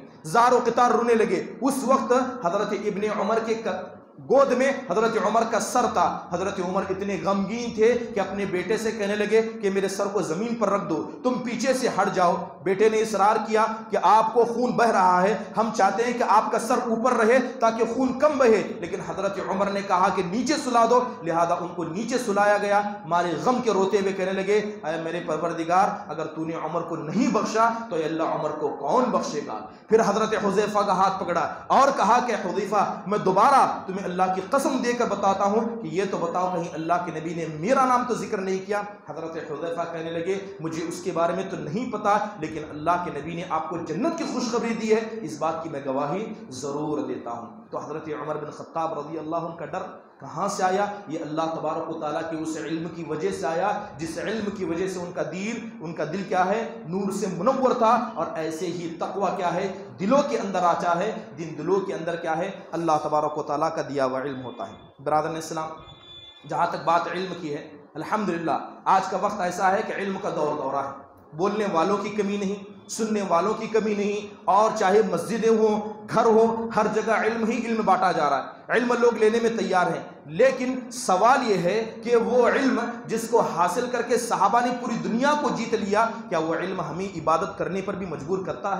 رونے لگے۔ اس وقت حضرت ابن عمر کے گود میں حضرت عمر کا سر تھا۔ حضرت عمر اتنے غمگین تھے کہ اپنے بیٹے سے کہنے لگے کہ میرے سر کو زمین پر رکھ دو، تم پیچھے سے ہٹ جاؤ۔ بیٹے نے اصرار کیا کہ آپ کو خون بہ رہا ہے، ہم چاہتے ہیں کہ آپ کا سر اوپر رہے تاکہ خون کم بہے، لیکن حضرت عمر نے کہا کہ نیچے سلا دو، لہذا ان کو نیچے سلایا گیا۔ مارے غم کے روتے ہوئے کہنے لگے، اے میرے پروردگار، اگر تو نے عمر کو نہیں بخشا تو اے اللہ عمر کو کون بخشے گا؟ پھر حضرت حذیفہ کا ہاتھ پکڑا اور کہا کہ حذیفہ میں دوبارہ تمہیں اللہ کی قسم دے کر بتاتا ہوں کہ یہ تو بتاؤ کہیں اللہ کے نبی نے میرا نام تو ذکر نہیں کیا؟ حضرت حذیفہ کہنے لگے، مجھے اس کے بارے میں تو نہیں پتا، لیکن اللہ کے نبی نے آپ کو جنت کی خوشخبری دی ہے، اس بات کی میں گواہی ضرور دیتا ہوں۔ تو حضرت عمر بن خطاب رضی اللہ عنہ کا ڈر کہاں سے آیا؟ یہ اللہ تبارک و تعالیٰ کے اس علم کی وجہ سے آیا، جس علم کی وجہ سے ان کا دل کیا ہے؟ نور سے منور تھا۔ اور ایسے ہی تقوی کیا ہے؟ دلوں کے اندر آتا ہے۔ جن دلوں کے اندر کیا ہے؟ اللہ تبارک و تعالیٰ کا دیا ہوا علم ہوتا ہے۔ برادران اسلام، جہاں تک بات علم کی ہے، الحمدللہ آج کا وقت ایسا ہے کہ علم کا دورہ ہے، بولنے والوں کی کمی نہیں، سننے والوں کی کمی نہیں، اور چاہے مسجدیں ہوں، گھر ہوں، ہر جگہ علم ہی علم بانٹا جا رہا ہے، علم لوگ لینے میں تیار ہیں۔ لیکن سوال یہ ہے کہ وہ علم جس کو حاصل کر کے صحابہ نے پوری دنیا کو جیت لیا، کیا وہ علم ہمیں عبادت کرنے پر بھی مجبور کرتا ہے؟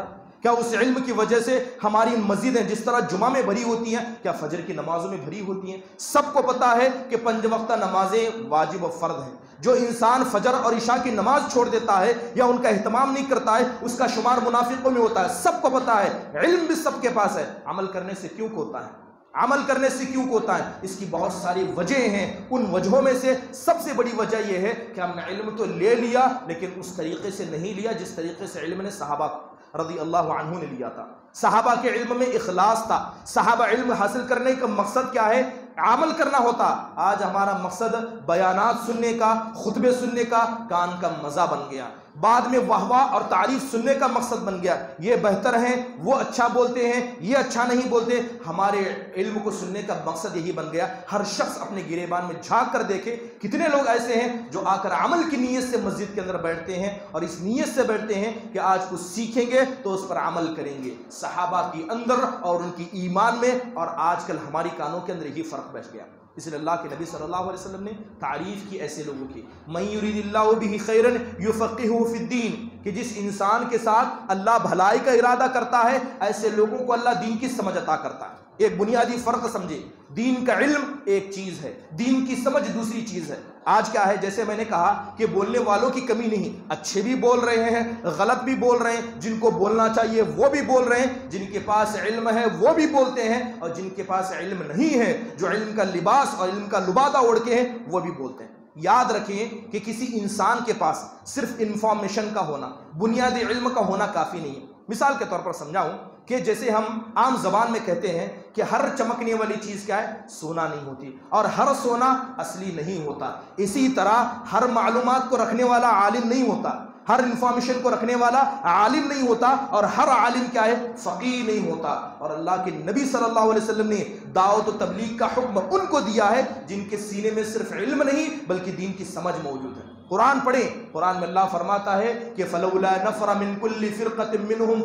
کیا اس علم کی وجہ سے ہماری مسجدیں جس طرح جمعہ میں بھری ہوتی ہیں کیا فجر کی نمازوں میں بھری ہوتی ہیں؟ سب کو پتا ہے کہ 5 وقتہ نمازیں واجب و فرض ہیں. جو انسان فجر اور عشاء کی نماز چھوڑ دیتا ہے یا ان کا اہتمام نہیں کرتا ہے اس کا شمار منافقوں میں ہوتا ہے. سب کو پتا ہے، علم بھی سب کے پاس ہے. عمل کرنے سے کیوں ہوتا ہے؟ عمل کرنے سے کیوں ہوتا ہے؟ اس کی بہت ساری وجہیں ہیں. ان وجہوں میں سے سب سے بڑی وجہ یہ ہے کہ ہم نے علم تو لے لیا لیکن اس طریقے سے نہیں لیا جس طریقے سے علم نے صحابہ رضی اللہ عنہ نے لیا تھا. صحابہ کے علم میں اخلاص تھا. صحابہ علم حاصل کرنے کا مقصد کیا ہے؟ عمل کرنا ہوتا. آج ہمارا مقصد بیانات سننے کا، خطبے سننے کا، کان کا مزہ بن گیا. بعد میں واہ واہ اور تعریف سننے کا مقصد بن گیا. یہ بہتر ہیں، وہ اچھا بولتے ہیں، یہ اچھا نہیں بولتے. ہمارے علم کو سننے کا مقصد یہی بن گیا. ہر شخص اپنے گریبان میں جھانک کر دیکھے کتنے لوگ ایسے ہیں جو آ کر عمل کی نیت سے مسجد کے اندر بیٹھتے ہیں اور اس نیت سے بیٹھتے ہیں کہ آج کچھ سیکھیں گے تو اس پر عمل کریں گے. صحابہ کی اندر اور ان کی ایمان میں اور آج کل ہماری کانوں کے اندر یہی فرق بیٹھ گیا. اس لیے اللہ کے نبی صلی اللہ علیہ وسلم نے تعریف کی ایسے لوگوں کی، من یرید اللہ بہ خیرا یفقہہ فی الدین، کہ جس انسان کے ساتھ اللہ بھلائی کا ارادہ کرتا ہے ایسے لوگوں کو اللہ دین کی سمجھ عطا کرتا ہے. ایک بنیادی فرق سمجھے، دین کا علم ایک چیز ہے، دین کی سمجھ دوسری چیز ہے. آج کیا ہے، جیسے میں نے کہا کہ بولنے والوں کی کمی نہیں، اچھے بھی بول رہے ہیں، غلط بھی بول رہے ہیں، جن کو بولنا چاہیے وہ بھی بول رہے ہیں، جن کے پاس علم ہے وہ بھی بولتے ہیں، اور جن کے پاس علم نہیں ہے، جو علم کا لباس اور علم کا لبادہ اوڑھ کے ہیں، وہ بھی بولتے ہیں. یاد رکھیں کہ کسی انسان کے پاس صرف انفارمیشن کا ہونا، بنیادی علم کا ہونا کافی نہیں ہے. مثال کے طور پر سمجھاؤں کہ جیسے ہم عام زبان میں کہتے ہیں کہ ہر چمکنے والی چیز کیا ہے؟ سونا نہیں ہوتی، اور ہر سونا اصلی نہیں ہوتا. اسی طرح ہر معلومات کو رکھنے والا عالم نہیں ہوتا، ہر انفارمیشن کو رکھنے والا عالم نہیں ہوتا، اور ہر عالم کیا ہے؟ فقیہ نہیں ہوتا. اور اللہ کے نبی صلی اللہ علیہ وسلم نے دعوت و تبلیغ کا حکم ان کو دیا ہے جن کے سینے میں صرف علم نہیں بلکہ دین کی سمجھ موجود ہے. قرآن پڑھیں، قرآن میں اللہ فرماتا ہے کہ فلولا نفر من كل فرقة منهم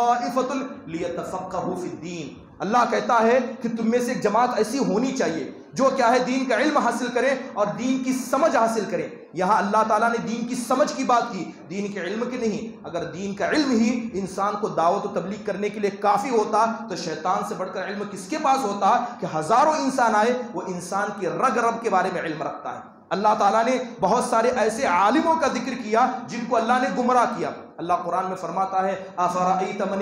طائفة ليتفقهوا في الدين. اللہ کہتا ہے کہ تم میں سے ایک جماعت ایسی ہونی چاہیے جو کیا ہے؟ دین کا علم حاصل کرے اور دین کی سمجھ حاصل کرے. یہاں اللہ تعالیٰ نے دین کی سمجھ کی بات کی، دین کے علم کی نہیں. اگر دین کا علم ہی انسان کو دعوت و تبلیغ کرنے کے لیے کافی ہوتا تو شیطان سے بڑھ کر علم کس کے پاس ہوتا کہ ہزاروں انسان آئے، وہ انسان کی رگ رب کے بارے میں علم رکھتا ہے. اللہ تعالیٰ نے بہت سارے ایسے عالموں کا ذکر کیا جن کو اللہ نے گمراہ کیا. اللہ قرآن میں فرماتا ہے افرأیت من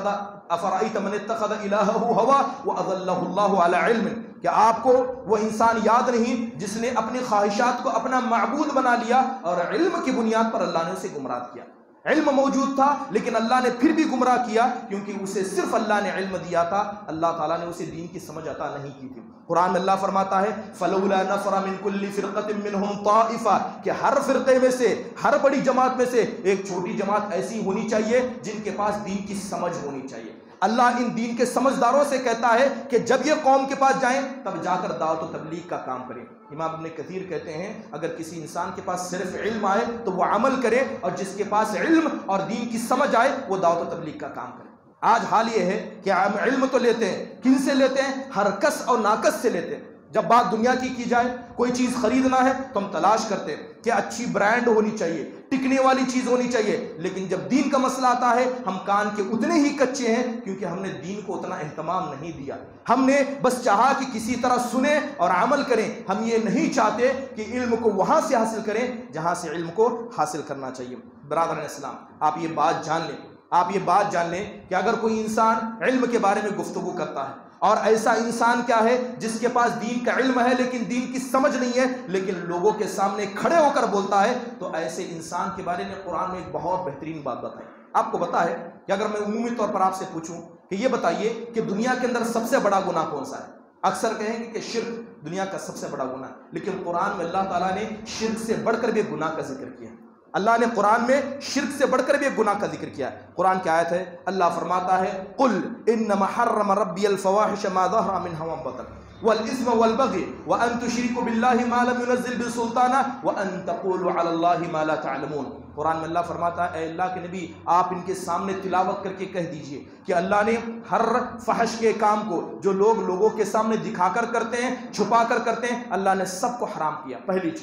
اتخذ الہہ ہوا واضلہ اللہ علی علم، کہ آپ کو وہ انسان یاد نہیں جس نے اپنی خواہشات کو اپنا معبود بنا لیا اور علم کی بنیاد پر اللہ نے اسے گمراہ کیا. علم موجود تھا لیکن اللہ نے پھر بھی گمراہ کیا کیونکہ اسے صرف اللہ نے علم دیا تھا، اللہ تعالیٰ نے اسے دین کی سمجھ عطا نہیں کی تھی. قرآن میں اللہ فرماتا ہے فلولا نفر من كل فرقة منهم طائفة، کہ ہر فرقے میں سے، ہر بڑی جماعت میں سے ایک چھوٹی جماعت ایسی ہونی چاہیے جن کے پاس دین کی سمجھ ہونی چاہیے. اللہ ان دین کے سمجھداروں سے کہتا ہے کہ جب یہ قوم کے پاس جائیں تب جا کر دعوت و تبلیغ کا کام کریں. امام ابن کثیر کہتے ہیں اگر کسی انسان کے پاس صرف علم آئے تو وہ عمل کرے، اور جس کے پاس علم اور دین کی سمجھ آئے وہ دعوت و تبلیغ کا کام کرے. آج حال یہ ہے کہ ہم علم تو لیتے ہیں، کن سے لیتے ہیں؟ ہر کس اور ناکس سے لیتے ہیں. جب بات دنیا کی جائے، کوئی چیز خریدنا ہے تو ہم تلاش کرتے ہیں کہ اچھی برانڈ ہونی چاہیے، ٹکنے والی چیز ہونی چاہیے. لیکن جب دین کا مسئلہ آتا ہے ہم کان کے اتنے ہی کچے ہیں کیونکہ ہم نے دین کو اتنا اہتمام نہیں دیا. ہم نے بس چاہا کہ کسی طرح سنیں اور عمل کریں. ہم یہ نہیں چاہتے کہ علم کو وہاں سے حاصل کریں جہاں سے علم کو حاصل کرنا چاہیے. برادران اسلام، آپ یہ بات جان لیں، آپ یہ بات جان لیں کہ اگر کوئی انسان علم کے بارے میں گفتگو کرتا ہے اور ایسا انسان کیا ہے جس کے پاس دین کا علم ہے لیکن دین کی سمجھ نہیں ہے لیکن لوگوں کے سامنے کھڑے ہو کر بولتا ہے، تو ایسے انسان کے بارے میں قرآن میں ایک بہت بہترین بات بتائی. آپ کو پتا ہے کہ اگر میں عمومی طور پر آپ سے پوچھوں کہ یہ بتائیے کہ دنیا کے اندر سب سے بڑا گناہ کون سا ہے؟ اکثر کہیں گے کہ شرک دنیا کا سب سے بڑا گناہ ہے. لیکن قرآن میں اللہ تعالیٰ نے شرک سے بڑھ کر بھی گناہ کا ذکر کیا. اللہ نے قرآن میں شرک سے بڑھ کر بھی ایک گناہ کا ذکر کیا ہے. قرآن کی آیت ہے، اللہ فرماتا ہے قل انما حرم ربی الفواحش ما ظہر منها وما بطن والإثم والبغي وأن تشركوا بالله ما لم ينزل به سلطانا وأن تقولوا على الله ما لا تعلمون. قرآن میں اللہ فرماتا ہے اے اللہ کے نبی آپ ان کے سامنے تلاوت کر کے کہہ دیجئے کہ اللہ نے ہر فحش کے کام کو جو لوگ لوگوں کے سامنے دکھا کر کرتے ہیں، چھپا کر کرتے ہیں، اللہ نے سب کو حرام کیا. پہلی چیز.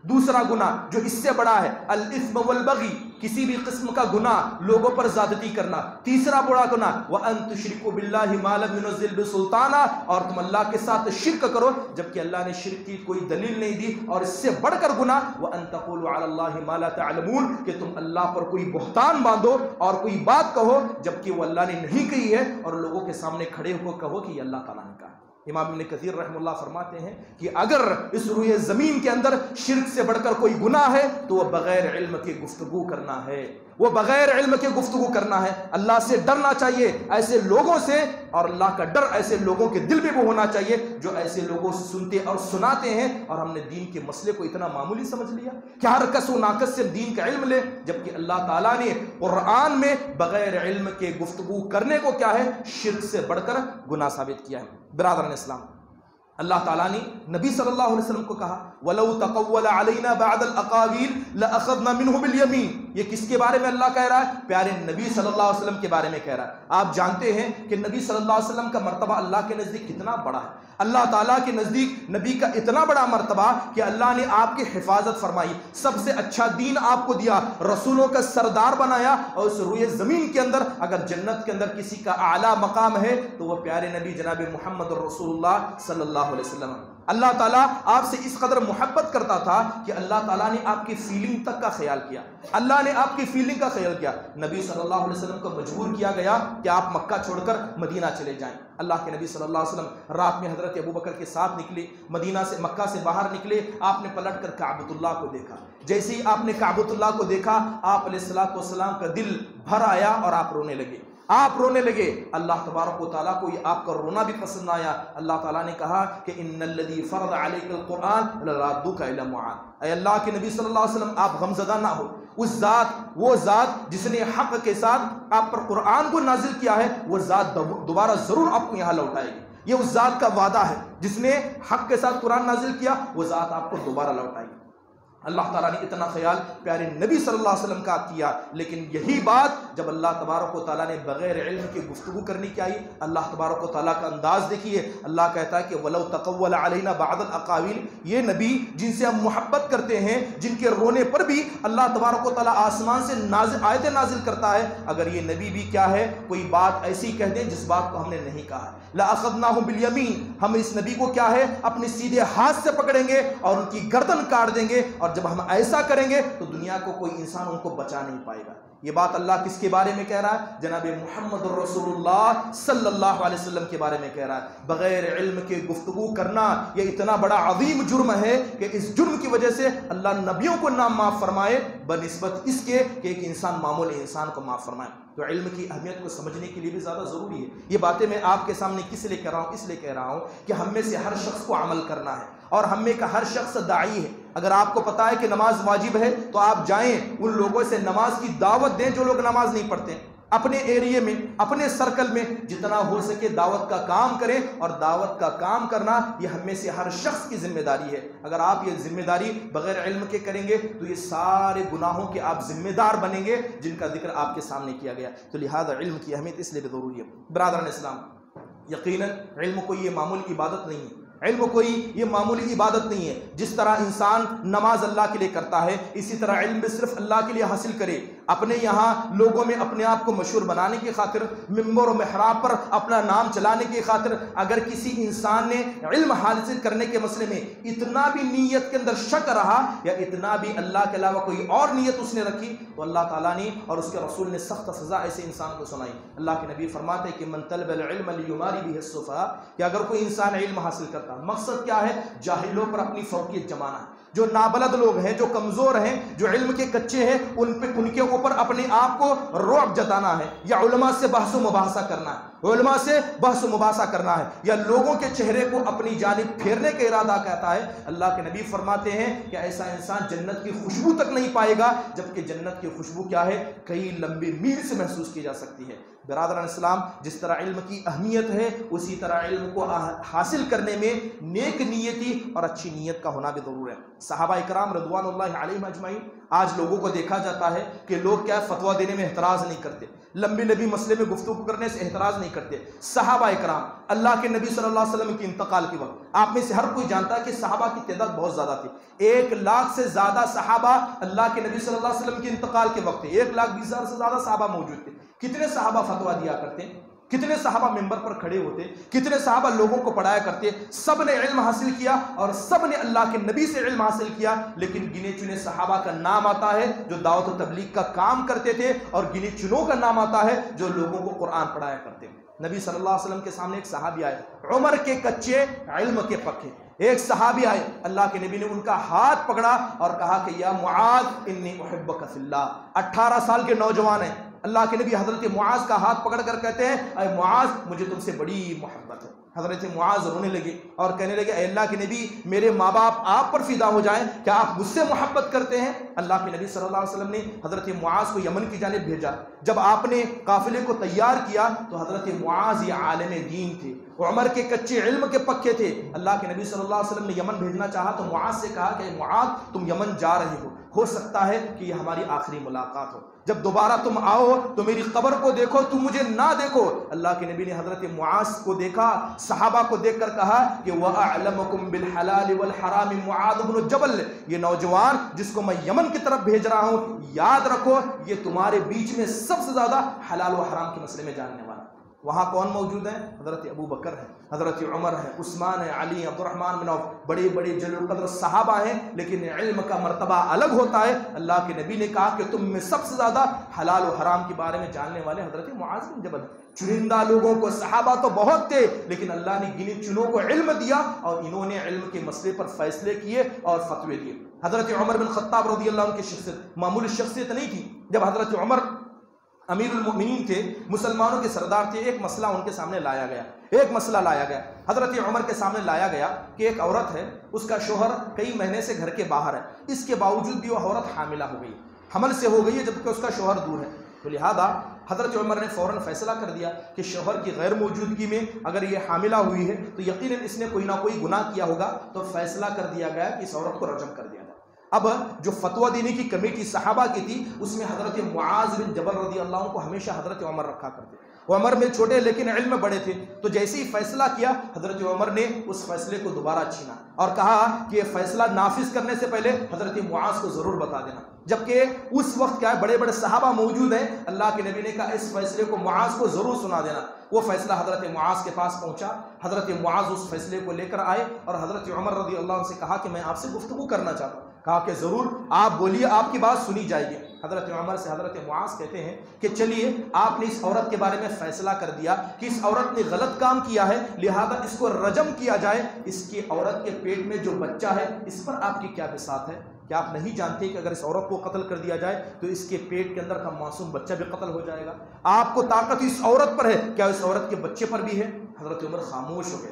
دوسرا گناہ جو اس سے بڑا ہے الاثم والبغی، کسی بھی قسم کا گناہ، لوگوں پر زیادتی کرنا۔ تیسرا بڑا گناہ وَأَن تُشْرِكُوا بِاللَّهِ مَا لَمْ يُنَزِّلْ بِسُلْطَانًا، اور تم اللہ کے ساتھ شرک کرو جبکہ اللہ نے شرک کی کوئی دلیل نہیں دی۔ اور اس سے بڑھ کر گناہ وَأَن تَقُولُوا عَلَى اللَّهِ مَا لَا تَعْلَمُونَ، کہ تم اللہ پر کوئی بہتان باندھو اور کوئی بات کہو جبکہ وہ اللہ نے نہیں کہی ہے، اور لوگوں کے سامنے کھڑے ہو کر کہو کہ یہ اللہ تعالیٰ نے کہا۔ امام ابن کثیر رحمہ اللہ فرماتے ہیں کہ اگر اس روئے زمین کے اندر شرک سے بڑھ کر کوئی گناہ ہے تو وہ بغیر علم کے گفتگو کرنا ہے، وہ بغیر علم کے گفتگو کرنا ہے۔ اللہ سے ڈرنا چاہیے ایسے لوگوں سے، اور اللہ کا ڈر ایسے لوگوں کے دل میں بھی ہونا چاہیے جو ایسے لوگوں سے سنتے اور سناتے ہیں، اور ہم نے دین کے مسئلے کو اتنا معمولی سمجھ لیا کہ ہر کس و ناقص سے دین کا علم لے، جبکہ اللہ تعالیٰ نے قرآن میں بغیر علم کے گفتگو کرنے کو کیا ہے، شرک سے بڑھ کر گناہ ثابت کیا ہے۔ برادران اسلام، اللہ تعالیٰ نے نبی صلی اللہ علیہ وسلم کو کہا وَلَوْ تَقَوَّلَ عَلَيْنَا بَعْدَ الْأَقَاوِيلِ لَأَخَذْنَا مِنْهُ بِالْيَمِينِ۔ یہ کس کے بارے میں اللہ کہہ رہا ہے؟ پیارے نبی صلی اللہ علیہ وسلم کے بارے میں کہہ رہا ہے۔ آپ جانتے ہیں کہ نبی صلی اللہ علیہ وسلم کا مرتبہ اللہ کے نزدیک کتنا بڑا ہے۔ اللہ تعالیٰ کے نزدیک نبی کا اتنا بڑا مرتبہ کہ اللہ نے آپ کی حفاظت فرمائی، سب سے اچھا دین آپ کو دیا، رسولوں کا سردار بنایا، اور اس روئے زمین کے اندر اگر جنت کے اندر کسی کا اعلیٰ مقام ہے تو وہ پیارے نبی جناب محمد رسول اللہ صلی اللہ علیہ وسلم۔ اللہ تعالیٰ آپ سے اس قدر محبت کرتا تھا کہ اللہ تعالیٰ نے آپ کی فیلنگ تک کا خیال کیا، اللہ نے آپ کی فیلنگ کا خیال کیا۔ نبی صلی اللہ علیہ وسلم کو مجبور کیا گیا کہ آپ مکہ چھوڑ کر مدینہ چلے جائیں۔ اللہ کے نبی صلی اللہ علیہ وسلم رات میں حضرت ابوبکر کے ساتھ نکلے، مدینہ سے مکہ سے باہر نکلے، آپ نے پلٹ کر کعبۃ اللہ کو دیکھا۔ جیسے ہی آپ نے کعبۃ اللہ کو دیکھا، آپ علیہ الصلوۃ والسلام کا دل بھر آیا اور آپ رونے لگے، آپ رونے لگے۔ اللہ تبارک و تعالیٰ کو یہ آپ کا رونا بھی پسند آیا۔ اللہ تعالیٰ نے کہا کہ ان الذی فرض علیک القرآن لرادوک الی معاد، اے اللہ کے نبی صلی اللہ علیہ وسلم آپ غمزدہ نہ ہو، اس ذات، وہ ذات جس نے حق کے ساتھ آپ پر قرآن کو نازل کیا ہے، وہ ذات دوبارہ ضرور آپ کو یہاں لوٹائے گی۔ یہ اس ذات کا وعدہ ہے جس نے حق کے ساتھ قرآن نازل کیا، وہ ذات آپ کو دوبارہ لوٹائے گی۔ اللہ تعالیٰ نے اتنا خیال پیارے نبی صلی اللہ علیہ وسلم کا کیا، لیکن یہی بات جب اللہ تبارک و تعالیٰ نے بغیر علم کی گفتگو کرنے کی آئی، اللہ تبارک و تعالیٰ کا انداز دیکھیے۔ اللہ کہتا ہے کہ وَلَوْ تَقَوَّلَ عَلَيْنَا بَعْضَ الْأَقَاوِيلِ، یہ نبی جن سے ہم محبت کرتے ہیں، جن کے رونے پر بھی اللہ تبارک و تعالیٰ آسمان سے آیتیں نازل کرتا ہے، اگر یہ نبی بھی کیا ہے کوئی بات ایسی کہہ دیں جس بات کو ہم نے نہیں کہا، لَأَخَذْنَاهُ بِالْيَمِينِ، ہم اس نبی کو کیا ہے اپنے سیدھے ہاتھ سے پکڑیں گے اور ان کی گردن کاٹ دیں گے، اور جب ہم ایسا کریں گے تو دنیا کو کوئی انسان ان کو بچا نہیں پائے گا۔ یہ بات اللہ کس کے بارے میں کہہ رہا ہے؟ جناب محمد رسول اللہ صلی اللہ علیہ وسلم کے بارے میں کہہ رہا ہے۔ بغیر علم کے گفتگو کرنا یہ اتنا بڑا عظیم جرم ہے کہ اس جرم کی وجہ سے اللہ نبیوں کو نہ معاف فرمائے بنسبت اس کے کہ ایک انسان معمولی انسان کو معاف فرمائے۔ تو علم کی اہمیت کو سمجھنے کے لیے بھی زیادہ ضروری ہے۔ یہ باتیں میں آپ کے سامنے کس لیے کہہ رہا ہوں؟ اس لیے کہہ رہا ہوں کہ ہم میں سے ہر شخص کو عمل کرنا ہے، اور ہم میں کا ہر شخص داعی ہے۔ اگر آپ کو پتا ہے کہ نماز واجب ہے تو آپ جائیں ان لوگوں سے نماز کی دعوت دیں جو لوگ نماز نہیں پڑھتے، اپنے ایریے میں، اپنے سرکل میں جتنا ہو سکے دعوت کا کام کریں، اور دعوت کا کام کرنا یہ ہم میں سے ہر شخص کی ذمہ داری ہے۔ اگر آپ یہ ذمہ داری بغیر علم کے کریں گے تو یہ سارے گناہوں کے آپ ذمہ دار بنیں گے جن کا ذکر آپ کے سامنے کیا گیا۔ تو لہذا علم کی اہمیت اس لیے بھی ضروری ہے۔ برادران اسلام، یقیناً علم کوئی یہ معمولی عبادت نہیں ہے، علم کوئی یہ معمولی عبادت نہیں ہے۔ جس طرح انسان نماز اللہ کے لیے کرتا ہے، اسی طرح علم بھی صرف اللہ کے لیے حاصل کرے۔ اپنے یہاں لوگوں میں اپنے آپ کو مشہور بنانے کی خاطر، منبر و محراب پر اپنا نام چلانے کی خاطر اگر کسی انسان نے علم حاصل کرنے کے مسئلے میں اتنا بھی نیت کے اندر شک رہا، یا اتنا بھی اللہ کے علاوہ کوئی اور نیت اس نے رکھی، تو اللہ تعالیٰ نے اور اس کے رسول نے سخت سزا ایسے انسان کو سنائی۔ اللہ کے نبی فرماتے ہیں کہ من طلب العلم لیماری بہ السفہاء، کہ اگر کوئی انسان علم حاصل کرتا، مقصد کیا ہے؟ جاہلوں پر اپنی فوقیت جمانا ہے۔ جو نابلد لوگ ہیں، جو کمزور ہیں، جو علم کے کچے ہیں، ان کے اوپر اپنے آپ کو رعب جتانا ہے، یا علماء سے بحث و مباحثہ کرنا ہے، علماء سے بحث و مباحثہ کرنا ہے، یا لوگوں کے چہرے کو اپنی جانب پھیرنے کا ارادہ کہتا ہے۔ اللہ کے نبی فرماتے ہیں کہ ایسا انسان جنت کی خوشبو تک نہیں پائے گا، جبکہ جنت کی خوشبو کیا ہے؟ کئی لمبے میل سے محسوس کی جا سکتی ہے۔ برادران اسلام، جس طرح علم کی اہمیت ہے اسی طرح علم کو حاصل کرنے میں نیک نیتی اور اچھی نیت کا ہونا بھی ضرور ہے۔ صحابہ اکرام رضوان اللہ علیہم اجمعین. آج لوگوں کو دیکھا جاتا ہے کہ لوگ کیا فتویٰ دینے میں احتراز نہیں کرتے، لمبی لمبی مسئلے میں گفتگو کرنے سے احتراز نہیں کرتے. صحابہ اکرام اللہ کے نبی صلی اللہ علیہ وسلم کی انتقال کے وقت آپ میں سے ہر کوئی جانتا ہے کہ صحابہ کی تعداد بہت زیادہ تھی. 1,00,000 سے زیادہ صحابہ اللہ کے نبی صلی اللہ علیہ وسلم کی انتقال کے وقت تھے. 1,20,000 سے زیادہ صحابہ موجود تھے. کتنے صحابہ فتویٰ دیا کرتے، کتنے صحابہ ممبر پر کھڑے ہوتے، کتنے صحابہ لوگوں کو پڑھایا کرتے. سب نے علم حاصل کیا اور سب نے اللہ کے نبی سے علم حاصل کیا، لیکن گنے چنے صحابہ کا نام آتا ہے جو دعوت و تبلیغ کا کام کرتے تھے، اور گنے چنوں کا نام آتا ہے جو لوگوں کو قرآن پڑھایا کرتے. نبی صلی اللہ علیہ وسلم کے سامنے ایک صحابی آئے، عمر کے کچے علم کے پکے. ایک صحابی آئے، اللہ کے نبی نے ان کا ہاتھ پکڑا اور کہا کہ یا معاذ انی احبک فی اللہ. 18 سال کے نوجوان ہیں. اللہ کے نبی حضرت معاذ کا ہاتھ پکڑ کر کہتے ہیں اے معاذ مجھے تم سے بڑی محبت ہے. حضرت معاذ رونے لگے اور کہنے لگے اے اللہ کے نبی میرے ماں باپ آپ پر فدا ہو جائیں، کیا آپ مجھ سے محبت کرتے ہیں؟ اللہ کے نبی صلی اللہ علیہ وسلم نے حضرت معاذ کو یمن کی جانب بھیجا. جب آپ نے قافلے کو تیار کیا تو حضرت معاذ یہ عالم دین تھے، عمر کے کچے علم کے پکے تھے. اللہ کے نبی صلی اللہ علیہ وسلم نے یمن بھیجنا چاہا تو معاذ سے کہا کہ معاذ تم یمن جا رہے ہو سکتا ہے کہ یہ ہماری آخری ملاقات ہو، جب دوبارہ تم آؤ تو میری قبر کو دیکھو، تم مجھے نہ دیکھو. اللہ کے نبی نے حضرت معاذ کو دیکھا، صحابہ کو دیکھ کر کہا کہ وَأَعْلَمُكُمْ بِالْحَلَالِ وَالْحَرَامِ مُعَاذ بن جبل. یہ نوجوان جس کو میں یمن کی طرف بھیج رہا ہوں، یاد رکھو یہ تمہارے بیچ میں سب سے زیادہ حلال و حرام کے مسئلے میں جاننے والا. وہاں کون موجود ہیں؟ حضرت ابو بکر ہے، حضرت عمر ہے، عثمان ہے، علی، عبد الرحمن بن عوف، بڑے بڑے جلیل القدر صحابہ ہیں، لیکن علم کا مرتبہ الگ ہوتا ہے. اللہ کے نبی نے کہا کہ تم میں سب سے زیادہ حلال و حرام کے بارے میں جاننے والے حضرت معاذ بن جبل. چنندہ لوگوں کو، صحابہ تو بہت تھے لیکن اللہ نے گنے چنوں کو علم دیا اور انہوں نے علم کے مسئلے پر فیصلے کیے اور فتوے دیے. حضرت عمر بن خطاب رضی اللہ عنہ کی شخصیت معمولی شخصیت نہیں تھی. جب حضرت عمر امیر المؤمنین تھے، مسلمانوں کے سردار تھے، ایک مسئلہ ان کے سامنے لایا گیا. حضرت عمر کے سامنے لایا گیا کہ ایک عورت ہے، اس کا شوہر کئی مہینے سے گھر کے باہر ہے، اس کے باوجود بھی وہ عورت حاملہ ہو گئی، حمل سے ہو گئی ہے جبکہ اس کا شوہر دور ہے. تو لہذا حضرت عمر نے فوراً فیصلہ کر دیا کہ شوہر کی غیر موجودگی میں اگر یہ حاملہ ہوئی ہے تو یقیناً اس نے کوئی نہ کوئی گناہ کیا ہوگا. تو فیصلہ کر دیا گیا کہ اس عورت کو رجم کر دیا جائے. اب جو فتویٰ دینے کی کمیٹی صحابہ کی تھی اس میں حضرت معاذ بن جبل رضی اللہ عنہ کو ہمیشہ حضرت عمر رکھا کرتے. وہ عمر میں چھوٹے لیکن علم میں بڑے تھے. تو جیسے ہی فیصلہ کیا حضرت عمر نے اس فیصلے کو دوبارہ چھینا اور کہا کہ یہ فیصلہ نافذ کرنے سے پہلے حضرت معاذ کو ضرور بتا دینا. جبکہ اس وقت کیا ہے بڑے بڑے صحابہ موجود ہیں. اللہ کے نبی نے کہا اس فیصلے کو معاذ کو ضرور سنا دینا. وہ فیصلہ حضرت معاذ کے پاس پہنچا. حضرت معاذ اس فیصلے کو لے کر آئے اور حضرت عمر رضی اللہ عنہ سے کہا کہ میں آپ سے گفتگو کرنا چاہتا ہوں. کہا کہ ضرور آپ بولیے، آپ کی بات سنی جائے گی. حضرت عمر سے حضرت معاذ کہتے ہیں کہ چلیے آپ نے اس عورت کے بارے میں فیصلہ کر دیا کہ اس عورت نے غلط کام کیا ہے، لہذا اس کو رجم کیا جائے. اس کی عورت کے پیٹ میں جو بچہ ہے اس پر آپ کی کیا بساط ہے؟ کیا آپ نہیں جانتے کہ اگر اس عورت کو قتل کر دیا جائے تو اس کے پیٹ کے اندر کا معصوم بچہ بھی قتل ہو جائے گا؟ آپ کو طاقت اس عورت پر ہے، کیا اس عورت کے بچے پر بھی ہے؟ حضرت عمر خاموش ہو گئے.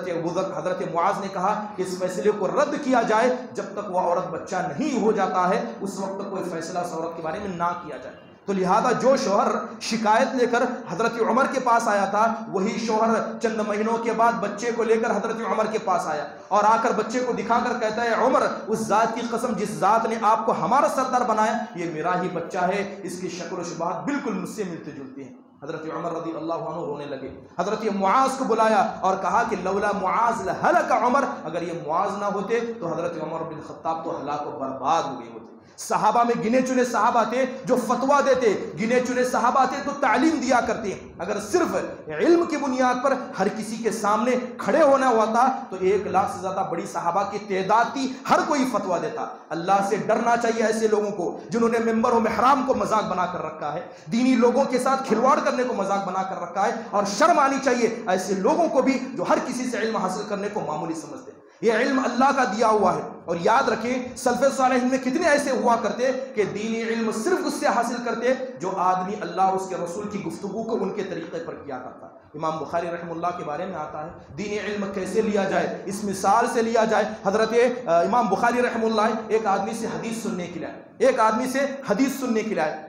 حضرت معاذ نے کہا کہ اس فیصلے کو رد کیا جائے، جب تک وہ عورت بچہ نہیں ہو جاتا ہے اس وقت تک کوئی فیصلہ اس عورت کے بارے میں نہ کیا جائے. تو لہذا جو شوہر شکایت لے کر حضرت عمر کے پاس آیا تھا وہی شوہر چند مہینوں کے بعد بچے کو لے کر حضرت عمر کے پاس آیا اور آ کر بچے کو دکھا کر کہتا ہے عمر اس ذات کی قسم جس ذات نے آپ کو ہمارا سردار بنایا یہ میرا ہی بچہ ہے، اس کی شکل و شباہت بالکل مجھ سے ملتی جلتی ہیں. حضرت عمر رضی اللہ عنہ رونے لگے. حضرت معاذ کو بلایا اور کہا کہ لولا معاذ لہلک عمر، اگر یہ معاذ نہ ہوتے تو حضرت عمر بن خطاب تو ہلاک و برباد ہو گئے ہوتے. صحابہ میں گنے چنے صحابہ تھے جو فتویٰ دیتے، گنے چنے صحابہ تھے تو تعلیم دیا کرتے. اگر صرف علم کی بنیاد پر ہر کسی کے سامنے کھڑے ہونا ہوا تھا تو 1,00,000 سے زیادہ بڑی صحابہ کی تعداد تھی، ہر کوئی فتویٰ دیتا. اللہ سے ڈرنا چاہیے ایسے لوگوں کو جنہوں نے ممبر و محرام کو مذاق بنا کر رکھا ہے، دینی لوگوں کے ساتھ کھلواڑ کرنے کو مذاق بنا کر رکھا ہے. اور شرم آنی چاہیے ایسے لوگوں کو بھی جو ہر کسی سے علم حاصل کرنے کو معمولی سمجھتے ہیں. یہ علم اللہ کا دیا ہوا ہے. اور یاد رکھیں سلف صالحین میں کتنے ایسے ہوا کرتے کہ دینی علم صرف اس سے حاصل کرتے جو آدمی اللہ اور اس کے رسول کی گفتگو کو ان کے طریقے پر کیا کرتا. امام بخاری رحمہ اللہ کے بارے میں آتا ہے دینی علم کیسے لیا جائے، اس مثال سے لیا جائے. حضرت امام بخاری رحمہ اللہ ایک آدمی سے حدیث سننے کے لیے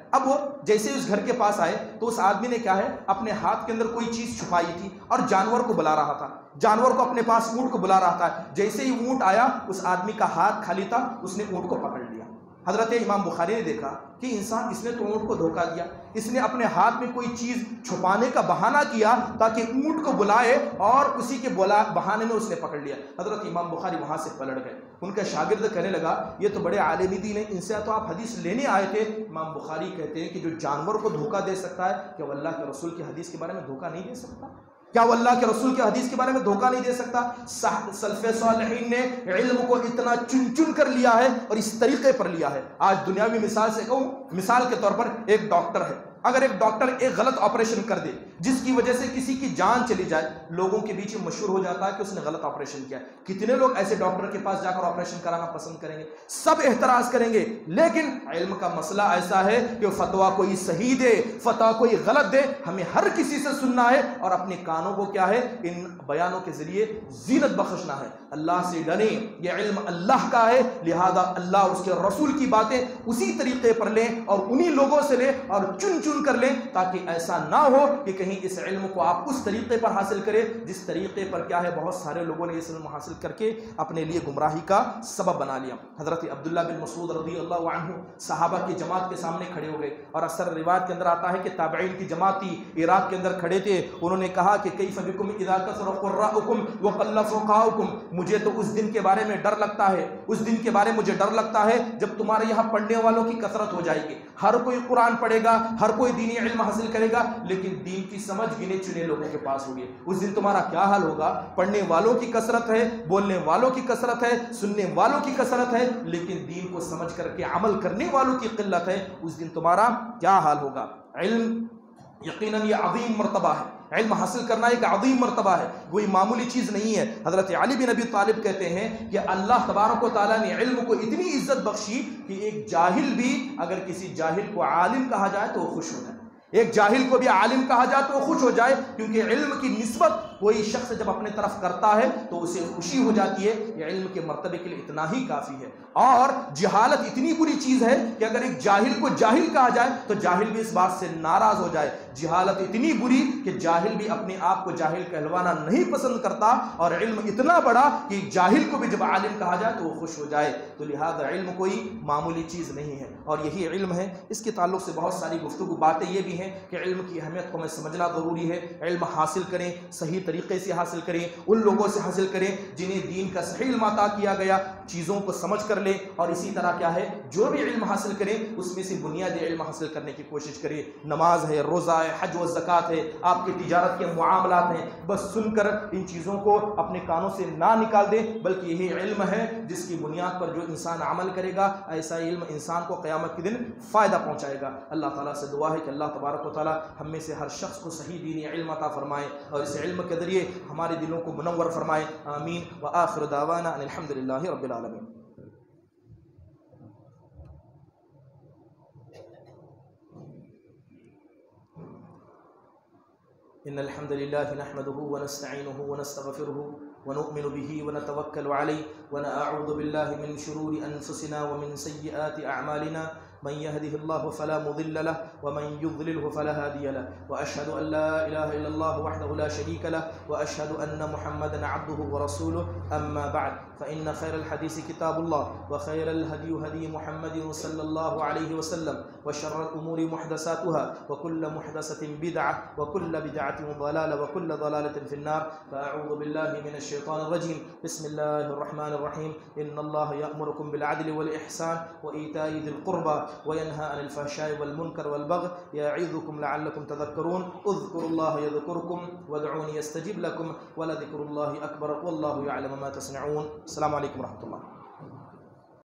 اب وہ جیسے اس گھر کے پاس آئے تو اس آدمی نے کیا ہے اپنے ہاتھ کے اندر کوئی چیز چھپائی تھی اور جانور کو بلا رہا تھا، جانور کو اپنے پاس اونٹ کو بلا رہا تھا۔ جیسے ہی اونٹ آیا اس آدمی کا ہاتھ خالی تھا، اس نے اونٹ کو پکڑ لیا۔ حضرت امام بخاری نے دیکھا کہ انسان اس نے تو اونٹ کو دھوکہ دیا، اس نے اپنے ہاتھ میں کوئی چیز چھپانے کا بہانہ کیا تاکہ اونٹ کو بلائے اور اسی کے بہانے میں اس نے پکڑ لیا۔ حضرت امام بخاری وہاں سے پلٹ گئے، ان کا شاگرد کہنے لگا یہ تو بڑے عالم دین ہیں، ان سے تو آپ حدیث لینے آئے تھے۔ امام بخاری کہتے ہیں کہ جو جانور کو دھوکہ دے سکتا ہے کیا وہ اللہ کے رسول کی حدیث کے بارے میں دھوکہ نہیں دے سکتا؟ کیا وہ اللہ کے رسول کی حدیث کے بارے میں دھوکہ نہیں دے سکتا؟ سلف صالحین نے علم کو اتنا چن چن کر لیا ہے اور اس طریقے پر لیا ہے۔ آج دنیاوی مثال سے کہوں، مثال کے طور پر ایک ڈاکٹر ہے، اگر ایک ڈاکٹر ایک غلط آپریشن کر دے جس کی وجہ سے کسی کی جان چلی جائے، لوگوں کے بیچ میں مشہور ہو جاتا ہے کہ اس نے غلط آپریشن کیا۔ کتنے لوگ ایسے ڈاکٹر کے پاس جا کر آپریشن کرانا پسند کریں گے؟ سب احتراز کریں گے، لیکن علم کا مسئلہ ایسا ہے کہ فتویٰ کوئی صحیح دے، فتویٰ کوئی غلط دے، ہمیں ہر کسی سے سننا ہے اور اپنے کانوں کو کیا ہے ان بیانوں کے ذریعے زینت بخشنا ہے۔ اللہ سے ڈریں، یہ علم اللہ کا ہے، لہذا اللہ اور اس کے رسول کی باتیں اسی طریقے پر لیں اور انہی لوگوں سے لیں اور چن چن کر لیں، تاکہ ایسا نہ ہو کہ کہیں اس علم کو آپ اس طریقے پر حاصل کریں جس طریقے پر کیا ہے بہت سارے لوگوں نے اس علم حاصل کر کے اپنے لیے گمراہی کا سبب بنا لیا۔ حضرت عبداللہ بن مسعود رضی اللہ عنہ صحابہ کی جماعت کے سامنے کھڑے ہو گئے، اور اکثر روایت کے اندر آتا ہے کہ تابعین کی جماعت تھی، عراق کے اندر کھڑے تھے۔ انہوں نے کہا کہ کیف بکم اذا کثر قراؤکم وقل فقہاؤکم، مجھے تو اس دن کے بارے میں ڈر لگتا ہے، اس دن کے بارے میں مجھے ڈر لگتا ہے جب تمہارے یہاں پڑھنے والوں کی کثرت ہو جائے گی، ہر کوئی قرآن پڑھے گا، ہر کوئی دینی علم حاصل کرے گا، لیکن دین کی سمجھ گنے چنے لوگوں کے پاس ہوگی۔ اس دن تمہارا کیا حال ہوگا؟ پڑھنے والوں کی کثرت ہے، بولنے والوں کی کثرت ہے، سننے والوں کی کثرت ہے، لیکن دین کو سمجھ کر کے عمل کرنے والوں کی قلت ہے۔ اس دن تمہارا کیا حال ہوگا؟ علم یقیناً یہ عظیم مرتبہ ہے، علم حاصل کرنا ایک عظیم مرتبہ ہے، کوئی معمولی چیز نہیں ہے۔ حضرت علی بن ابی طالب کہتے ہیں کہ اللہ تبارک و تعالیٰ نے علم کو اتنی عزت بخشی کہ ایک جاہل بھی اگر کسی جاہل کو عالم کہا جائے تو وہ خوش ہو جائے، ایک جاہل کو بھی عالم کہا جائے تو وہ خوش ہو جائے، کیونکہ علم کی نسبت کوئی شخص جب اپنے طرف کرتا ہے تو اسے خوشی ہو جاتی ہے۔ یہ علم کے مرتبے کے لیے اتنا ہی کافی ہے۔ اور جہالت اتنی بری چیز ہے کہ اگر ایک جاہل کو جاہل کہا جائے تو جاہل بھی اس بات سے ناراض ہو جائے۔ جہالت اتنی بری کہ جاہل بھی اپنے آپ کو جاہل کہلوانا نہیں پسند کرتا، اور علم اتنا بڑا کہ جاہل کو بھی جب عالم کہا جائے تو وہ خوش ہو جائے۔ تو لہذا علم کوئی معمولی چیز نہیں ہے، اور یہی علم ہے۔ اس کے تعلق سے بہت ساری گفتگو باتیں یہ بھی ہیں کہ علم کی اہمیت کو ہمیں سمجھنا ضروری ہے۔ علم حاصل کریں، صحیح طریقے سے حاصل کریں، ان لوگوں سے حاصل کریں جنہیں دین کا صحیح علم عطا کیا گیا، چیزوں کو سمجھ کر لیں، اور اسی طرح کیا ہے جو بھی علم حاصل کریں اس میں سے بنیادی علم حاصل کرنے کی کوشش کریں۔ نماز ہے، روزہ ہے، حج و زکوٰۃ ہے، آپ کی تجارت کے معاملات ہیں، بس سن کر ان چیزوں کو اپنے کانوں سے نہ نکال دیں، بلکہ یہی علم ہے جس کی بنیاد پر جو انسان عمل کرے گا، ایسا علم انسان کو قیامت کے دن فائدہ پہنچائے گا۔ اللہ تعالیٰ سے دعا ہے کہ اللہ تبارک و تعالیٰ ہم میں سے ہر شخص کو صحیح دینی علم عطا فرمائے اور اس علم کے ذریعے ہمارے دلوں کو منور فرمائے۔ آمین وآخر دعوانا ان الحمد للہ رب العالمین۔ ان الحمد لله نحمده ونستعينه ونستغفره ونؤمن به ونتوكل عليه ونعوذ بالله من شرور انفسنا ومن سيئات اعمالنا، من يهده الله فلا مضل له ومن يضلله فلا هادي له، واشهد ان لا اله الا الله وحده لا شريك له، واشهد ان محمدا عبده ورسوله. اما بعد فان خير الحديث كتاب الله، وخير الهدي هدي محمد صلى الله عليه وسلم، وشر الامور محدثاتها، وكل محدثة بدعة، وكل بدعة ضلالة، وكل ضلالة في النار. فاعوذ بالله من الشيطان الرجيم. بسم الله الرحمن الرحيم. ان الله يأمركم بالعدل والإحسان وإيتاء ذي القربى وينهى عن الفحشاء والمنكر والبغي يعظكم لعلكم تذكرون. اذكروا الله يذكركم وادعوني يستجب لكم ولذكر الله أكبر والله يعلم ما تصنعون. السلام عليكم ورحمة الله.